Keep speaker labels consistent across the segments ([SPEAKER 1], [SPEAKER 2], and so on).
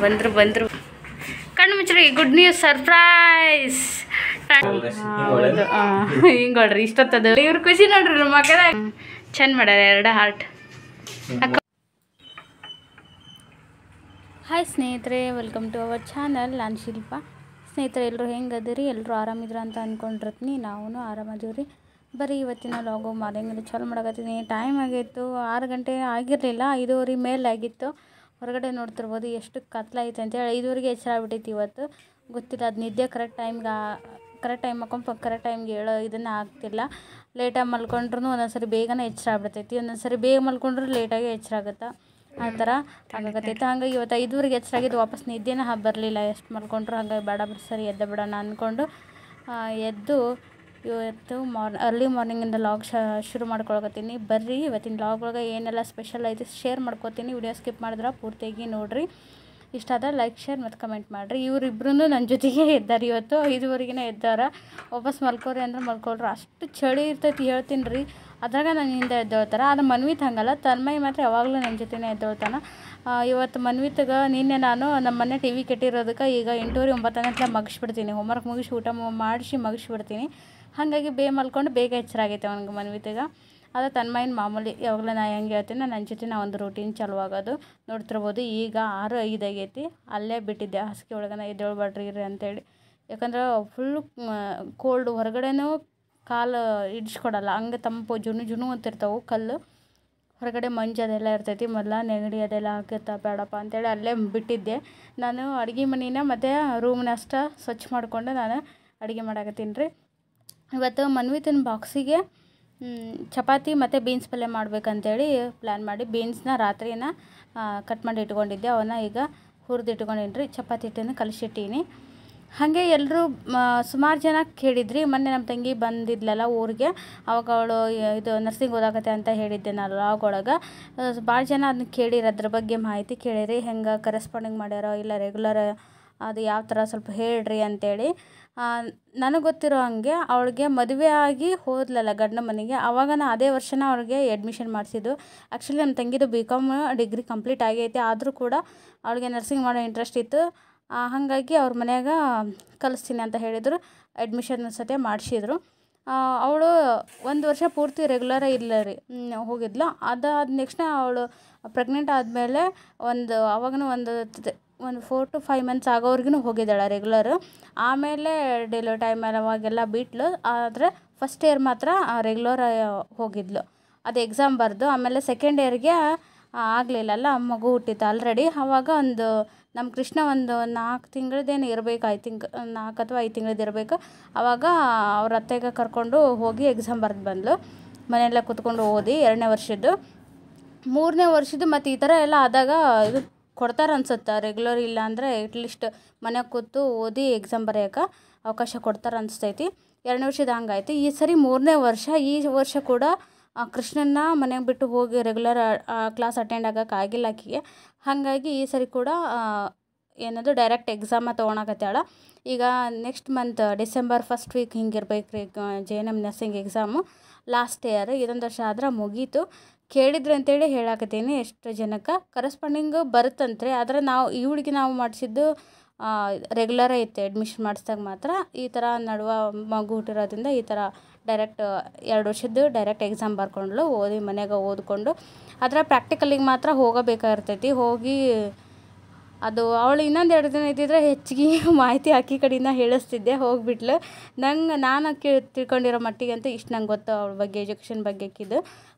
[SPEAKER 1] ಬಂದರು ಕಣ್ಣು ಮುಚ್ಚರಿ good news surprise ಹೌದು ಹಿಂಗೆ ನೋಡ್ರಿ ಇಷ್ಟೊತ್ತದ ಇವ್ರು ಖುಷಿ ನೋಡ್ರಿ ನಮ್ಮ ಮಕ್ಕಳ ಚೆಂದ ಮಾಡ್ಯಾರ 2 ಹಾರ್ಟ್. ಹಾಯ್ ಸ್ನೇಹಿತರೆ, ವೆಲ್ಕಮ್ ಟು ಅವರ್ ಚಾನಲ್. ನಾನು ಶಿಲ್ಪ. ಸ್ನೇಹಿತರೆ, ಎಲ್ಲರೂ ಹೆಂಗೆ ಅದೀರಿ? ಎಲ್ಲರೂ ಆರಾಮಿದ್ರ ಅಂತ ಅಂದ್ಕೊಂಡಿರ್ತೀನಿ. ನಾವು ಆರಾಮದೀವಿ ರೀ. ಬರೀ ಇವತ್ತಿನ ಲಾಗು ಮಾರ್ನಿಂಗಲ್ಲಿ ಚಾಲು ಮಾಡಕತ್ತೀನಿ. ಟೈಮ್ ಆಗಿತ್ತು 6 ಗಂಟೆ ಆಗಿರಲಿಲ್ಲ, 5:30 ಮೇಲೆ ಆಗಿತ್ತು. ಹೊರಗಡೆ ನೋಡ್ತಿರ್ಬೋದು ಎಷ್ಟು ಕತ್ಲಾಯ್ತು ಅಂತೇಳಿ 5:30ಗೆ ಎಚ್ಚರ ಆಗ್ಬಿಟ್ಟೈತಿ. ಇವತ್ತು ಗೊತ್ತಿಲ್ಲ, ಅದು ನಿದ್ದೆ ಕರೆಕ್ಟ್ ಟೈಮ್ ಹಾಕೊಂಡು ಕರೆಕ್ಟ್ ಟೈಮ್ಗೆ ಹೇಳೋ ಇದನ್ನು ಆಗ್ತಿಲ್ಲ. ಲೇಟಾಗಿ ಮಲ್ಕೊಂಡ್ರೂ ಒಂದೊಂದ್ಸರಿ ಬೇಗನೆ ಎಚ್ಚರ ಆಗ್ಬಿಡ್ತೈತಿ, ಒಂದೊಂದ್ಸರಿ ಬೇಗ ಮಲ್ಕೊಂಡ್ರೂ ಲೇಟಾಗಿ ಎಚ್ಚರ ಆಗುತ್ತೆ. ಆ ಥರ ಆಗಕತ್ತೈತೆ. ಹಂಗಾಗಿ ಇವತ್ತು 5:30ಗೆ ಎಚ್ಚರಾಗಿದ್ದು, ವಾಪಸ್ ನಿದ್ದೆನೇ ಬರಲಿಲ್ಲ. ಎಷ್ಟು ಮಲ್ಕೊಂಡ್ರು ಹಂಗಾಗಿ ಬೇಡ ಸರಿ ಎದ್ದ ಬಿಡೋಣ ಅಂದ್ಕೊಂಡು ಎದ್ದು ಇವತ್ತು ಅರ್ಲಿ ಮಾರ್ನಿಂಗಿಂದ ಲಾಗ್ ಶುರು ಮಾಡ್ಕೊಳಕತ್ತೀನಿ. ಬರ್ರಿ ಇವತ್ತಿನ ಲಾಗ್ ಒಳಗೆ ಏನೆಲ್ಲ ಸ್ಪೆಷಲ್ ಐತಿ ಶೇರ್ ಮಾಡ್ಕೋತೀನಿ. ವಿಡಿಯೋ ಸ್ಕಿಪ್ ಮಾಡಿದ್ರೆ ಪೂರ್ತಿಯಾಗಿ ನೋಡಿರಿ. ಇಷ್ಟ ಆದ್ರೆ ಲೈಕ್, ಶೇರ್ ಮತ್ತು ಕಮೆಂಟ್ ಮಾಡಿರಿ. ಇವರಿಬ್ಬರೂ ನನ್ನ ಜೊತೆಗೆ ಎದ್ದಾರೆ. ಇವತ್ತು 5:30ಗೆ ಎದ್ದಾರ. ವಾಪಸ್ ಮಲ್ಕೋರಿ ಅಂದ್ರೆ ಮಲ್ಕೊಳ್ರು. ಅಷ್ಟು ಚಳಿ ಇರ್ತೈತಿ ಹೇಳ್ತೀನಿ ರೀ. ಅದ್ರಾಗ ನಾನು ಹಿಂದೆ ಎದ್ದೇಳ್ತಾರೆ. ಅದು ಮನ್ವಿತ್ ಹಂಗಲ್ಲ, ತನ್ಮಯ್ ಮಾತ್ರ ಯಾವಾಗಲೂ ನನ್ನ ಜೊತೆನೇ ಎದ್ದೇಳ್ತಾನೆ. ಇವತ್ತು ಮನ್ವಿತ್ಗೆ ನಿನ್ನೆ ನಾನು ನಮ್ಮ ಮನೆ ಟಿ ವಿ ಕೆಟ್ಟಿರೋದಕ್ಕೆ ಈಗ 8:30 9 ಮಗಿಸ್ಬಿಡ್ತೀನಿ. ಹೋಮ್ವರ್ಕ್ ಮುಗಿಸಿ ಊಟ ಮಾಡಿಸಿ ಮಗಿಸ್ಬಿಡ್ತೀನಿ. ಹಾಗಾಗಿ ಮಲ್ಕೊಂಡು ಬೇಗ ಎಚ್ಚರ ಆಗೈತೆ ಅವ್ನಿಗೆ ಮನ್ವಿತ್ಗೆ. ಅದು ತನ್ಮಯನ ಮಾಮೂಲಿ, ಯಾವಾಗಲೂ ನಾ ಹೆಂಗೆ ಹೇಳ್ತೀನಿ ನನ್ನ ಜೊತೆ ಒಂದು ರೂಟೀನ್ ಚಾಲು ಆಗೋದು. ನೋಡ್ತಿರ್ಬೋದು ಈಗ 6:05 ಆಗೈತಿ. ಅಲ್ಲೇ ಬಿಟ್ಟಿದ್ದೆ ಹಾಸಿಗೆ ಒಳಗನ ಎದ್ದೇಳ್ಬೇಡ್ರಿ ಅಂತೇಳಿ. ಯಾಕಂದ್ರೆ ಫುಲ್ಲು ಕೋಲ್ಡ್, ಹೊರಗಡೆನೂ ಕಾಲು ಇಡಿಸ್ಕೊಡಲ್ಲ, ಹಂಗೆ ತಂಪು ಜುನು ಅಂತಿರ್ತಾವೆ ಕಲ್ಲು. ಹೊರಗಡೆ ಮಂಜು ಅದೆಲ್ಲ ಇರ್ತೈತಿ, ಮೊದಲ ನೆಗಡಿ ಅದೆಲ್ಲ ಹಾಕಿರ್ತಾ ಬೇಡಪ್ಪ ಅಂತೇಳಿ ಅಲ್ಲೇ ಬಿಟ್ಟಿದ್ದೆ. ನಾನು ಅಡುಗೆ ಮನೇನ ಮತ್ತು ರೂಮ್ನ ಅಷ್ಟು ಸ್ವಚ್ಛ ಮಾಡಿಕೊಂಡು ನಾನು ಅಡುಗೆ ಮಾಡಾಕತ್ತೀನಿ ರೀ. ಇವತ್ತು ಮನ್ವಿತನ ಬಾಕ್ಸಿಗೆ ಚಪಾತಿ ಮತ್ತು ಬೀನ್ಸ್ ಪಲ್ಯ ಮಾಡ್ಬೇಕಂತೇಳಿ ಪ್ಲ್ಯಾನ್ ಮಾಡಿ ಬೀನ್ಸ್ನ ರಾತ್ರಿನ ಕಟ್ ಮಾಡಿ ಇಟ್ಕೊಂಡಿದ್ದೆ. ಅವನ್ನ ಈಗ ಹುರಿದು ಇಟ್ಕೊಂಡಿನಿ ರೀ. ಚಪಾತಿ ಹಿಟ್ಟನ್ನು ಕಲಿಸಿಟ್ಟೀನಿ. ಹಾಗೆ ಎಲ್ಲರೂ ಸುಮಾರು ಜನ ಕೇಳಿದ್ರಿ. ಮೊನ್ನೆ ನಮ್ಮ ತಂಗಿ ಬಂದಿದ್ಲಲ್ಲ ಊರಿಗೆ, ಅವಾಗ ಅವಳು ಇದು ನರ್ಸಿಂಗ್ ಓದಾಕತ್ತೆ ಅಂತ ಹೇಳಿದ್ದೆ ನಾನು ಲಾಗ್ ಒಳಗೆ. ಭಾಳ ಜನ ಅದನ್ನ ಕೇಳಿರಿ, ಅದ್ರ ಬಗ್ಗೆ ಮಾಹಿತಿ ಕೇಳಿರಿ. ಹೆಂಗೆ ಕರೆಸ್ಪಾಂಡಿಂಗ್ ಮಾಡ್ಯಾರೋ ಇಲ್ಲ ರೆಗ್ಯುಲರ್ ಅದು ಯಾವ ಥರ ಸ್ವಲ್ಪ ಹೇಳ್ರಿ ಅಂತೇಳಿ. ನನಗೆ ಗೊತ್ತಿರೋ ಹಂಗೆ ಅವಳಿಗೆ ಮದುವೆ ಆಗಿ ಹೋದ್ಲಲ್ಲ ಗಂಡನ ಮನೆಗೆ, ಆವಾಗ ಅದೇ ವರ್ಷನ ಅವ್ಳಿಗೆ ಅಡ್ಮಿಷನ್ ಮಾಡಿಸಿದ್ದು. ಆ್ಯಕ್ಚುಲಿ ನಮ್ಮ ತಂಗಿದು BCom ಡಿಗ್ರಿ ಕಂಪ್ಲೀಟ್ ಆಗೈತೆ, ಆದರೂ ಕೂಡ ಅವಳಿಗೆ ನರ್ಸಿಂಗ್ ಮಾಡೋ ಇಂಟ್ರೆಸ್ಟ್ ಇತ್ತು. ಹಾಗಾಗಿ ಅವ್ರ ಮನ್ಯಾಗ ಕಲಿಸ್ತೀನಿ ಅಂತ ಹೇಳಿದರು. ಅಡ್ಮಿಷನ್ ಸತೆ ಮಾಡಿಸಿದ್ರು. ಅವಳು 1 ವರ್ಷ ಪೂರ್ತಿ ರೆಗ್ಯುಲರ ಇಲ್ಲ ರೀ ಹೋಗಿದ್ಲು. ಅದಾದ ನೆಕ್ಸ್ಟ್ ಅವಳು ಪ್ರೆಗ್ನೆಂಟ್ ಆದಮೇಲೆ ಅವಾಗೂ ಒಂದು 4 to 5 months ಆಗೋವ್ರಿಗೂ ಹೋಗಿದ್ದಾಳೆ ರೆಗ್ಯುಲರು. ಆಮೇಲೆ ಡೆಲಿವರಿ ಟೈಮಲ್ಲಿ ಅವಾಗೆಲ್ಲ ಬಿಟ್ಲು. ಆದರೆ ಫಸ್ಟ್ ಇಯರ್ ಮಾತ್ರ ರೆಗ್ಯುಲರ್ ಹೋಗಿದ್ಲು. ಅದು ಎಕ್ಸಾಮ್ ಬರೆದು ಆಮೇಲೆ ಸೆಕೆಂಡ್ ಇಯರ್ಗೆ ಆಗಲಿಲ್ಲಲ್ಲ, ಮಗು ಹುಟ್ಟಿತ್ತು ಆಲ್ರೆಡಿ. ಆವಾಗ ನಮ್ಮ ಕೃಷ್ಣ 4 ತಿಂಗಳದ್ದೇನು ಇರಬೇಕು, 4 ಅಥವಾ 5 ತಿಂಗಳದ್ದು ಇರಬೇಕು. ಆವಾಗ ಅವ್ರ ಅತ್ತೆಗೆ ಕರ್ಕೊಂಡು ಹೋಗಿ ಎಕ್ಸಾಮ್ ಬರೆದು ಬಂದಳು. ಮನೆಯೆಲ್ಲ ಕೂತ್ಕೊಂಡು ಓದಿ 2ನೇ ವರ್ಷದ್ದು 3ನೇ ವರ್ಷದ್ದು ಮತ್ತು ಈ ಥರ ಎಲ್ಲ ಆದಾಗ ಇದು ಕೊಡ್ತಾರೆ ಅನ್ಸುತ್ತೆ. ರೆಗ್ಯುಲರ್ ಇಲ್ಲ ಅಂದರೆ ಅಟ್ಲೀಸ್ಟ್ ಮನೆಗೆ ಕೂತು ಓದಿ ಎಕ್ಸಾಮ್ ಬರೆಯೋಕೆ ಅವಕಾಶ ಕೊಡ್ತಾರೆ ಅನಿಸ್ತೈತಿ. 2ನೇ ವರ್ಷದ ಹಂಗಾಯ್ತು. ಈ ಸರಿ 3ನೇ ವರ್ಷ. ಈ ವರ್ಷ ಕೂಡ ಕೃಷ್ಣನ್ನ ಮನೆಗೆ ಬಿಟ್ಟು ಹೋಗಿ ರೆಗ್ಯುಲರ್ ಕ್ಲಾಸ್ ಅಟೆಂಡ್ ಆಗೋಕೆ ಆಗಿಲ್ಲ ಆಕೆಗೆ. ಹಾಗಾಗಿ ಈ ಸರಿ ಕೂಡ ಏನದು ಡೈರೆಕ್ಟ್ ಎಕ್ಸಾಮ ತೊಗೊಳಕತ್ತಾಳ. ಈಗ next month December 1st week ಹಿಂಗಿರ್ಬೇಕು ರೀ JNM nursing exam. Last year ಇದೊಂದು ವರ್ಷ ಆದ್ರೆ ಮುಗೀತು. ಕೇಳಿದ್ರು ಅಂತೇಳಿ ಹೇಳಾಕತ್ತೀನಿ. ಎಷ್ಟು ಜನಕ್ಕೆ ಕರೆಸ್ಪಾಂಡಿಂಗು ಬರುತ್ತಂತ್ರಿ. ಆದರೆ ಇವಳಿಗೆ ನಾವು ಮಾಡಿಸಿದ್ದು ರೆಗ್ಯುಲರೇ ಇತ್ತು. ಅಡ್ಮಿಷನ್ ಮಾಡಿಸಿದಾಗ ಮಾತ್ರ ಈ ಥರ ನಡುವ ಮಗು ಹುಟ್ಟಿರೋದ್ರಿಂದ ಈ ಥರ ಡೈರೆಕ್ಟ್ 2 ವರ್ಷದ್ದು ಡೈರೆಕ್ಟ್ ಎಕ್ಸಾಮ್ ಬರ್ಕೊಂಡ್ಳು. ಓದಿ ಮನೆಗೆ ಓದ್ಕೊಂಡು ಅದರ ಪ್ರಾಕ್ಟಿಕಲಿಗೆ ಮಾತ್ರ ಹೋಗಬೇಕಾಗಿರ್ತೈತಿ. ಹೋಗಿ ಅದು ಅವಳು ಇನ್ನೊಂದು 2 ದಿನ ಇದ್ದಿದ್ರೆ ಹೆಚ್ಚಿಗೆ ಮಾಹಿತಿ ಆಕಿ ಕಡೆಯಿಂದ ಹೇಳಿಸ್ತಿದ್ದೆ. ಹೋಗಿಬಿಟ್ಲು. ನಾನು ತಿಳ್ಕೊಂಡಿರೋ ಮಟ್ಟಿಗೆ ಅಂತೂ ಇಷ್ಟು ನಂಗೆ ಗೊತ್ತು ಅವಳ ಬಗ್ಗೆ, ಎಜುಕೇಷನ್ ಬಗ್ಗೆ ಆಕಿದು.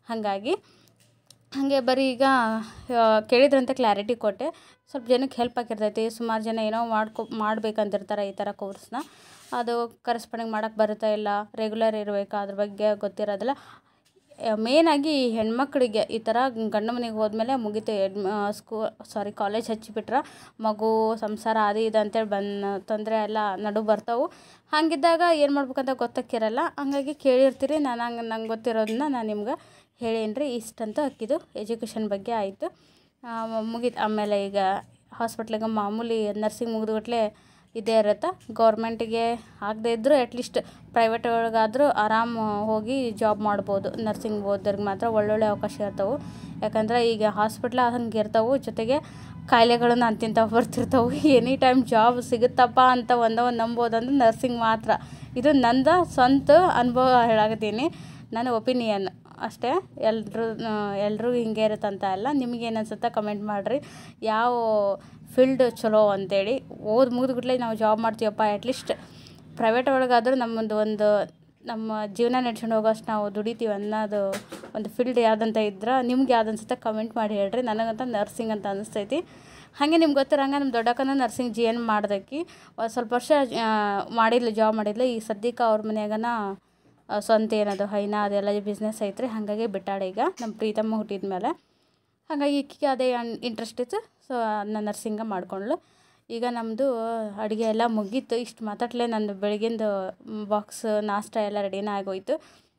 [SPEAKER 1] ಹಾಗೆ ಬರೀ ಈಗ ಕೇಳಿದ್ರಂತ ಕ್ಲಾರಿಟಿ ಕೊಟ್ಟೆ. ಸ್ವಲ್ಪ ಜನಕ್ಕೆ ಹೆಲ್ಪ್ ಆಗಿರ್ತೈತಿ. ಸುಮಾರು ಜನ ಏನೋ ಮಾಡ್ಬೇಕಂತಿರ್ತಾರೆ ಈ ಥರ ಕೋರ್ಸ್ನ. ಅದು ಕರೆಸ್ಪಾಂಡಿಂಗ್ ಮಾಡೋಕ್ಕೆ ಬರುತ್ತಾ ಇಲ್ಲ, ರೆಗ್ಯುಲರ್ ಇರಬೇಕಾ, ಅದ್ರ ಬಗ್ಗೆ ಗೊತ್ತಿರೋದಿಲ್ಲ. ಮೇನಾಗಿ ಹೆಣ್ಮಕ್ಳಿಗೆ ಈ ಥರ ಗಂಡ ಮನೆಗೆ ಹೋದ್ಮೇಲೆ ಮುಗಿತು. ಕಾಲೇಜ್ ಹಚ್ಚಿಬಿಟ್ರೆ ಮಗು ಸಂಸಾರ ಅದು ಇದು ಅಂತೇಳಿ ತೊಂದರೆ ಎಲ್ಲ ನಡು ಬರ್ತಾವೆ. ಹಾಗಿದ್ದಾಗ ಏನು ಮಾಡ್ಬೇಕಂತ ಗೊತ್ತಾಕಿರಲ್ಲ. ಹಂಗಾಗಿ ಕೇಳಿರ್ತೀರಿ. ನಂಗೆ ಗೊತ್ತಿರೋದನ್ನ ನಾನು ನಿಮ್ಗೆ ಹೇಳೀನಿ ರೀ. ಇಷ್ಟಂತೂ ಅಕ್ಕಿದು ಎಜುಕೇಷನ್ ಬಗ್ಗೆ ಆಯಿತು, ಮುಗೀತು. ಆಮೇಲೆ ಈಗ ಹಾಸ್ಪಿಟ್ಲಿಗೆ ಮಾಮೂಲಿ ನರ್ಸಿಂಗ್ ಮುಗಿದ್ಬಿಟ್ಲೆ ಇದೇ ಇರುತ್ತೆ. ಗೌರ್ಮೆಂಟಿಗೆ ಆಗದೆ ಇದ್ದರೂ ಅಟ್ಲೀಸ್ಟ್ ಪ್ರೈವೇಟ್ ಒಳಗಾದರೂ ಆರಾಮ ಹೋಗಿ ಜಾಬ್ ಮಾಡ್ಬೋದು. ನರ್ಸಿಂಗ್ ಓದೋರಿಗೆ ಮಾತ್ರ ಒಳ್ಳೊಳ್ಳೆ ಅವಕಾಶ ಇರ್ತವೆ. ಯಾಕಂದರೆ ಈಗ ಹಾಸ್ಪಿಟ್ಲ ಹಂಗೆ ಇರ್ತವೆ. ಜೊತೆಗೆ ಕಾಯಿಲೆಗಳನ್ನು ಅಂತಿಂಥವು ಬರ್ತಿರ್ತವೆ. ಎನಿ ಟೈಮ್ ಜಾಬ್ ಸಿಗುತ್ತಪ್ಪ ಅಂತ ಒಂದು ನಂಬೋದಂದ್ರೆ ನರ್ಸಿಂಗ್ ಮಾತ್ರ. ಇದು ನಂದು ಸ್ವಂತ ಅನುಭವ ಹೇಳಾಕತ್ತೀನಿ, ನನ್ನ ಒಪಿನಿಯನ್ ಅಷ್ಟೇ. ಎಲ್ಲರೂ ಹಿಂಗೆ ಇರುತ್ತಂತ ಅಲ್ಲ. ನಿಮಗೇನು ಅನ್ಸುತ್ತೆ ಕಮೆಂಟ್ ಮಾಡಿರಿ, ಯಾವ ಫೀಲ್ಡ್ ಚಲೋ ಅಂತೇಳಿ. ಮುಗಿದ್ಬಿಟ್ಲೆ ನಾವು ಜಾಬ್ ಮಾಡ್ತೀವಪ್ಪ, ಅಟ್ಲೀಸ್ಟ್ ಪ್ರೈವೇಟ್ ಒಳಗಾದರೂ ನಮ್ಮ ಜೀವನ ನಡ್ಸ್ಕೊಂಡು ಹೋಗೋಷ್ಟು ನಾವು ದುಡಿತೀವಿ ಅನ್ನೋದು ಒಂದು ಫೀಲ್ಡ್ ಯಾವುದಂತ ಇದ್ರೆ ನಿಮ್ಗೆ ಯಾವ್ದು ಅನ್ಸುತ್ತೆ ಕಮೆಂಟ್ ಮಾಡಿ ಹೇಳ್ರಿ. ನನಗಂತ ನರ್ಸಿಂಗ್ ಅಂತ ಅನಿಸ್ತೈತಿ. ಹಾಗೆ ನಿಮ್ಗೆ ಗೊತ್ತಿರಂಗೆ ನಮ್ಮ ದೊಡ್ಡಕ್ಕನ ನರ್ಸಿಂಗ್ GN ಮಾಡ್ದಕ್ಕಿ ಸ್ವಲ್ಪ ವರ್ಷ ಜಾಬ್ ಮಾಡಿದ್ಲು. ಈಗ ಸದ್ಯಕ್ಕೆ ಅವ್ರ ಮನ್ಯಾಗನ ಸ್ವಂತ ಏನದು ಹೈನಾ ಅದೆಲ್ಲ ಬಿಸ್ನೆಸ್ ಐತ್ರಿ. ಹಾಗಾಗಿ ಬಿಟ್ಟಾಳೆ ಈಗ ನಮ್ಮ ಪ್ರೀತಮ್ಮ ಹುಟ್ಟಿದ ಮೇಲೆ. ಹಾಗಾಗಿ ಈಕಿಗೆ ಅದೇ ಇಂಟ್ರೆಸ್ಟ್ ಇತ್ತು. ಸೊ ಅದನ್ನ ನರ್ಸಿಂಗ ಮಾಡ್ಕೊಂಡ್ಳು. ಈಗ ನಮ್ಮದು ಅಡುಗೆ ಎಲ್ಲ ಮುಗೀತು. ಇಷ್ಟು ಮಾತಾಡಲೇ ನಂದು ಬೆಳಗಿಂದು ಬಾಕ್ಸ್ ನಾಷ್ಟ ಎಲ್ಲ ರೆಡಿನ ಆಗೋಯ್ತು.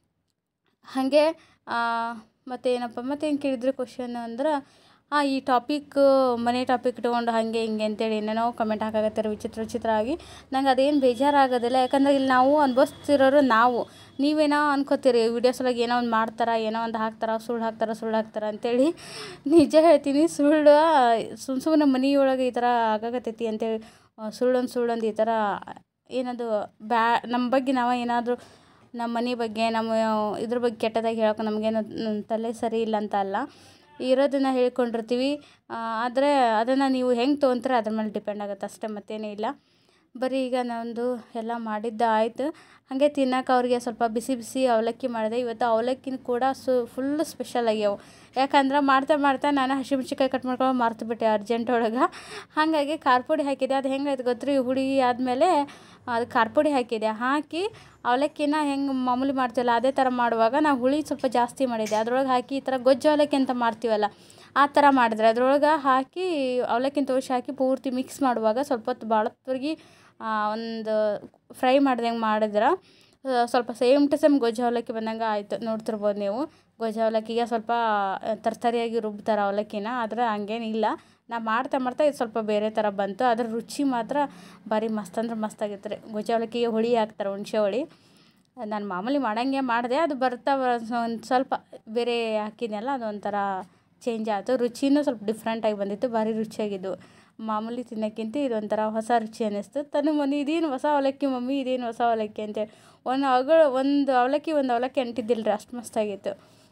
[SPEAKER 1] ಹಾಗೆ ಮತ್ತೇನು ಕೇಳಿದ್ರು ಕ್ವಶನ್ ಅಂದ್ರೆ ಈ ಟಾಪಿಕ್ ಮನೆ ಟಾಪಿಕ್ ಇಟ್ಕೊಂಡು ಹಾಗೆ ಹಿಂಗೆ ಅಂತೇಳಿ ಏನೇನೋ ಕಮೆಂಟ್ ಹಾಕಾಗತ್ತಾರೆ ವಿಚಿತ್ರ ಆಗಿ. ನಂಗೆ ಅದೇನು ಬೇಜಾರಾಗೋದಿಲ್ಲ, ಯಾಕಂದ್ರೆ ಇಲ್ಲಿ ನಾವು ಅನುಭವಿಸ್ತಿರೋರು ನೀವೇನೋ ಅನ್ಕೋತೀರಿ ವೀಡಿಯೋಸ್ ಒಳಗೆ ಏನೋ ಒಂದು ಮಾಡ್ತಾರೆ, ಏನೋ ಒಂದು ಹಾಕ್ತಾರೆ, ಸುಳ್ಳು ಹಾಕ್ತಾರೆ ಅಂತೇಳಿ. ನಿಜ ಹೇಳ್ತೀನಿ, ಸುಳ್ಳು ಸುಮ್ಮನೆ ಮನೆಯೊಳಗೆ ಈ ಥರ ಆಗಾಕತ್ತೈತಿ ಅಂತೇಳಿ ಸುಳ್ಳೊಂದು ಈ ಥರ ಏನದು ನಮ್ಮ ಬಗ್ಗೆ ನಾವು ಏನಾದರೂ ನಮ್ಮ ಮನೆ ಬಗ್ಗೆ ನಮ್ಮ ಇದ್ರ ಬಗ್ಗೆ ಕೆಟ್ಟದಾಗಿ ಹೇಳೋಕೆ ನಮಗೇನು ತಲೆ ಸರಿ ಇಲ್ಲ ಅಂತ ಅಲ್ಲ, ಇರೋದನ್ನು ಹೇಳ್ಕೊಂಡಿರ್ತೀವಿ. ಆದರೆ ಅದನ್ನು ನೀವು ಹೆಂಗೆ ತೊಗೊಂತೀರ ಅದ್ರ ಮೇಲೆ ಡಿಪೆಂಡ್ ಆಗುತ್ತೆ ಅಷ್ಟೇ, ಮತ್ತೇನೂ ಇಲ್ಲ. ಬರೀ ಈಗ ನಂದು ಎಲ್ಲ ಮಾಡಿದ್ದು ಆಯಿತು. ಹಾಗೆ ತಿನ್ನೋಕೆ ಅವ್ರಿಗೆ ಸ್ವಲ್ಪ ಬಿಸಿ ಅವಲಕ್ಕಿ ಮಾಡಿದೆ. ಇವತ್ತು ಅವಲಕ್ಕಿನ ಕೂಡ ಫುಲ್ ಸ್ಪೆಷಲ್ ಆಗ್ಯಾವು. ಯಾಕಂದ್ರೆ ಮಾಡ್ತಾ ನಾನು ಹಸಿಮೆಣ್ಸಿನ್ಕಾಯಿ ಕಟ್ ಮಾಡ್ಕೊಂಡು ಮರ್ತುಬಿಟ್ಟೆ ಅರ್ಜೆಂಟ್ ಒಳಗೆ. ಹಾಗಾಗಿ ಖಾರ ಪುಡಿ ಹಾಕಿದೆ. ಅದು ಹೆಂಗಾಯ್ತು ಗೊತ್ತ್ರಿ, ಹುಳಿ ಆದಮೇಲೆ ಅದು ಖಾರ ಪುಡಿ ಹಾಕಿ ಅವಲಕ್ಕಿನ ಹೆಂಗೆ ಮಾಮೂಲಿ ಮಾಡ್ತೀವಲ್ಲ ಅದೇ ಥರ ಮಾಡುವಾಗ ನಾವು ಹುಳಿ ಸ್ವಲ್ಪ ಜಾಸ್ತಿ ಮಾಡಿದ್ದೆ. ಅದ್ರೊಳಗೆ ಹಾಕಿ ಈ ಥರ ಗೊಜ್ಜು ಅವಲಕ್ಕಿ ಅಂತ ಮಾಡ್ತೀವಲ್ಲ ಆ ಥರ ಮಾಡಿದ್ರೆ ಅದ್ರೊಳಗೆ ಹಾಕಿ ಅವಲಕ್ಕಿನ ತೋರಿಸಿ ಹಾಕಿ ಪೂರ್ತಿ ಮಿಕ್ಸ್ ಮಾಡುವಾಗ ಸ್ವಲ್ಪ ಹೊತ್ತು ಭಾಳತ್ವರೆಗೆ ಒಂದು ಫ್ರೈ ಮಾಡ್ದಂಗೆ ಮಾಡಿದ್ರೆ ಸ್ವಲ್ಪ ಸೇಮ್ ಟು ಸೇಮ್ ಗೊಜ್ಜು ಅವಲಕ್ಕಿ ಬಂದಂಗೆ ಆಯಿತು. ನೋಡ್ತಿರ್ಬೋದು ನೀವು, ಗೊಜ್ಜು ಅವಲಕ್ಕಿಗೆ ಸ್ವಲ್ಪ ತರ್ತರಿಯಾಗಿ ರುಬ್ತಾರೆ ಅವಲಕ್ಕಿನ, ಆದರೆ ಹಂಗೇನಿಲ್ಲ. ನಾ ಮಾಡ್ತಾ ಇದು ಸ್ವಲ್ಪ ಬೇರೆ ಥರ ಬಂತು. ಅದ್ರ ರುಚಿ ಮಾತ್ರ ಭಾರಿ ಮಸ್ತ್ ಅಂದ್ರೆ ಮಸ್ತಾಗಿತ್ತು ರೀ. ಗೊಜ್ಜು ಅವಲಕ್ಕಿಗೆ ಹುಳಿ ಹಾಕ್ತಾರೆ, ಹುಣಸೆ ಹುಳಿ. ನಾನು ಮಾಮೂಲಿ ಮಾಡಂಗೆ ಮಾಡಿದೆ, ಅದು ಒಂದು ಸ್ವಲ್ಪ ಬೇರೆ ಹಾಕಿದ್ನಲ್ಲ ಅದೊಂಥರ ಚೇಂಜ್ ಆಯಿತು. ರುಚಿನೂ ಸ್ವಲ್ಪ ಡಿಫ್ರೆಂಟಾಗಿ ಬಂದಿತ್ತು, ಭಾರಿ ರುಚಿಯಾಗಿದ್ದು. ಮಾಮೂಲಿ ತಿನ್ನೋಕ್ಕಿಂತ ಇದೊಂಥರ ಹೊಸ ರುಚಿ ಅನ್ನಿಸ್ತು. ಇದೇನು ಹೊಸ ಅವಲಕ್ಕಿ ಮಮ್ಮಿ, ಇದೇನು ಹೊಸ ಅವಲಕ್ಕಿ ಅಂತೇಳಿ ಒಂದು ಅವಲಕ್ಕಿ ಅಂಟಿದ್ದಿಲ್ಲ ರೀ, ಅಷ್ಟು ಮಸ್ತಾಗಿತ್ತು.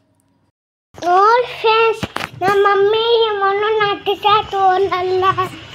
[SPEAKER 2] ನೋಡಿ ಫ್ರೆಂಡ್ಸ್, ನಮ್ಮ ಮಮ್ಮಿ ಮೊನ್ನೆ ನಾಟಿಸಾತು ಒಂದಲ್ಲ.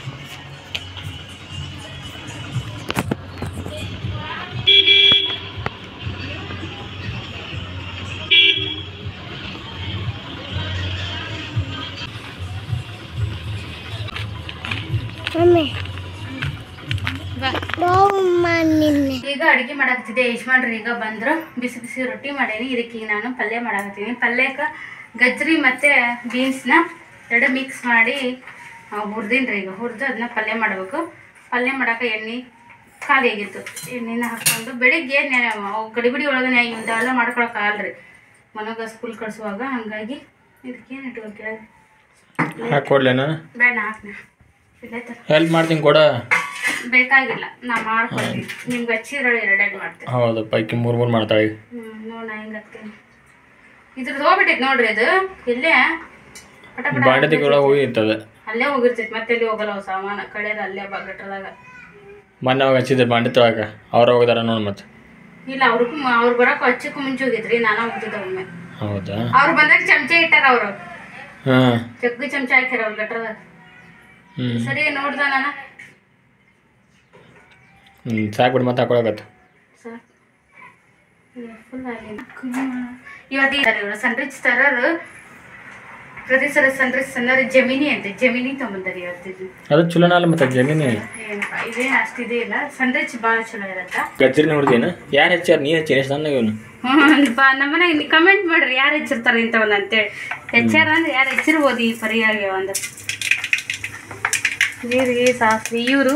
[SPEAKER 1] ಈಗ ಅಡುಗೆ ಮಾಡಾಕತ್ತಿದ್ದೆ. ಯಜಮಾನ್ರು ಈಗ ಬಂದ್ರು, ಬಿಸಿ ರೊಟ್ಟಿ ಮಾಡೀನಿ. ಇದಕ್ಕೆ ಈಗ ನಾನು ಪಲ್ಯ ಮಾಡಾಕತ್ತೀನಿ. ಪಲ್ಯಕ್ಕೆ ಗಜ್ರಿ ಮತ್ತು ಬೀನ್ಸ್ನ ಎರಡು ಮಿಕ್ಸ್ ಮಾಡಿ ಹುರಿದೀನಿ ರೀ. ಈಗ ಹುರಿದು ಅದನ್ನ ಪಲ್ಯ ಮಾಡಬೇಕು. ಪಲ್ಯ ಮಾಡೋಕೆ ಎಣ್ಣೆ ಖಾಲಿ ಆಗಿತ್ತು. ಎಣ್ಣೆನ ಹಾಕ್ಕೊಂಡು ಬೆಳಿಗ್ಗೆ ಗಡಿಬಿಡಿ ಒಳಗೆ ಇಂಥವೆಲ್ಲ ಮಾಡ್ಕೊಳಕ್ಕಾಗಲ್ಲ ರೀ ಮನೆಗೆ ಸ್ಕೂಲ್ ಕಳಿಸುವಾಗ. ಹಾಗಾಗಿ ಇದಕ್ಕೇನು ಇಟ್ಕೊಳ್ತೀರ
[SPEAKER 3] ಹಾಕೊಡ್ಲೇನ
[SPEAKER 1] ಬೇಡ ಹಾಕ್ನ
[SPEAKER 3] ಹೆಲ್ಪ್ ಮಾಡ್ತೀನಿ ಕೊಡ.
[SPEAKER 1] ಬೇಕಾಗಿಲ್ಲ, ನಾ ಮಾಡ್ಕೊಡ್ತೀನಿ. ನಿಮ್ಗೆ ಹಚ್ಚಿರೋಳು ಎರಡೆರಡು ಮಾಡ್ತೀನಿ.
[SPEAKER 3] ಹೌದು, ಪೈಕಿ ಮೂರು ಮಾಡ್ತಾಳೆ.
[SPEAKER 1] ನೋಡ ಹೆಂಗೆ ಹಾಕ್ತೀನಿ. ಇದ್ರದ್ದು ಹೋಗ್ಬಿಟ್ಟೈತೆ ನೋಡ್ರಿ, ಅದು ಇಲ್ಲೇ
[SPEAKER 3] ಬಾಂಡೆ ಹೋಗಿರ್ತದೆ,
[SPEAKER 1] ಅಲ್ಲೇ ಹೋಗಿರ್ತೈತಿ. ಮತ್ತೆ ಎಲ್ಲಿ ಹೋಗಲ್ಲ, ಸಾಮಾನು ಕಳೆದ ಅಲ್ಲೇ ಗಟ್ರದಾಗ.
[SPEAKER 3] ಮೊನ್ನೆ ಅವಾಗ ಹಚ್ಚಿದ್ರೆ ಬಾಂಡೆ ತೊಳಕ ಅವ್ರು ಹೋಗಿದಾರ ನೋಡಿ. ಮತ್ತೆ
[SPEAKER 1] ಇಲ್ಲ, ಅವ್ರು ಬರೋಕೆ ಹಚ್ಚಕ್ಕೂ ಮುಂಚೆ ಹೋಗಿದ್ರಿ, ನಾನು ಹೋಗ್ತಿದ್ದೆ ಒಮ್ಮೆ.
[SPEAKER 3] ಹೌದಾ?
[SPEAKER 1] ಅವ್ರು ಬಂದಾಗ ಚಮಚ ಇಟ್ಟಾರ, ಅವರು ಚಕ್ಕು ಚಮಚ ಹಾಕ್ಯಾರ ಅವ್ರ ಗಟ್ರದಾಗ. ಸರಿ ನೋಡ್ದ ನಾನು
[SPEAKER 3] ಸಾಕ್ಬಿಟ್ಟು ಮತ್ತೆ ಹಾಕೊಳಕತ್ತ.
[SPEAKER 1] ಇವತ್ತು ಸನ್ರಿಚ್ ತರೋದು ಪ್ರತಿ ಸಲ ಸನ್ರಿಚ್ ತಂದ್ರೆ ಜಮೀನಿ ಅಂತೆ, ಜಮೀನಿ ತೊಗೊಂಬಂದಾರೆ ಇವತ್ತಿದ್ದು.
[SPEAKER 3] ಅದು ಚಲೋನ ಅಲ್ಲ ಮತ್ತೆ ಜಮೀನಿ
[SPEAKER 1] ಏನಪ್ಪ ಇದೇನು ಅಷ್ಟಿದೆ ಇಲ್ಲ. ಸನ್ರಿಚ್ ಭಾಳ ಚಲೋ ಇರತ್ತ.
[SPEAKER 3] ಗಜ್ರಿ ನೋಡ್ದೇನ ಯಾರು ಹೆಚ್ಚಾರ? ನೀ ಹೆಚ್ಚೇನೆ ಸಣ್ಣ ಇವನು.
[SPEAKER 1] ನಮ್ಮನೆಗೆ ಕಮೆಂಟ್ ಮಾಡ್ರಿ ಯಾರು ಹೆಚ್ಚಿರ್ತಾರೆ ಇಂಥವನ್ನ ಅಂತೇಳಿ. ಹೆಚ್ಚಾರ ಅಂದ್ರೆ ಯಾರು ಹೆಚ್ಚಿರ್ಬೋದು ಈ ಪರಿಯಾಗಿ ಒಂದು ನೀರಿಗೆ ಸಾಸ್ವಿ. ಇವರು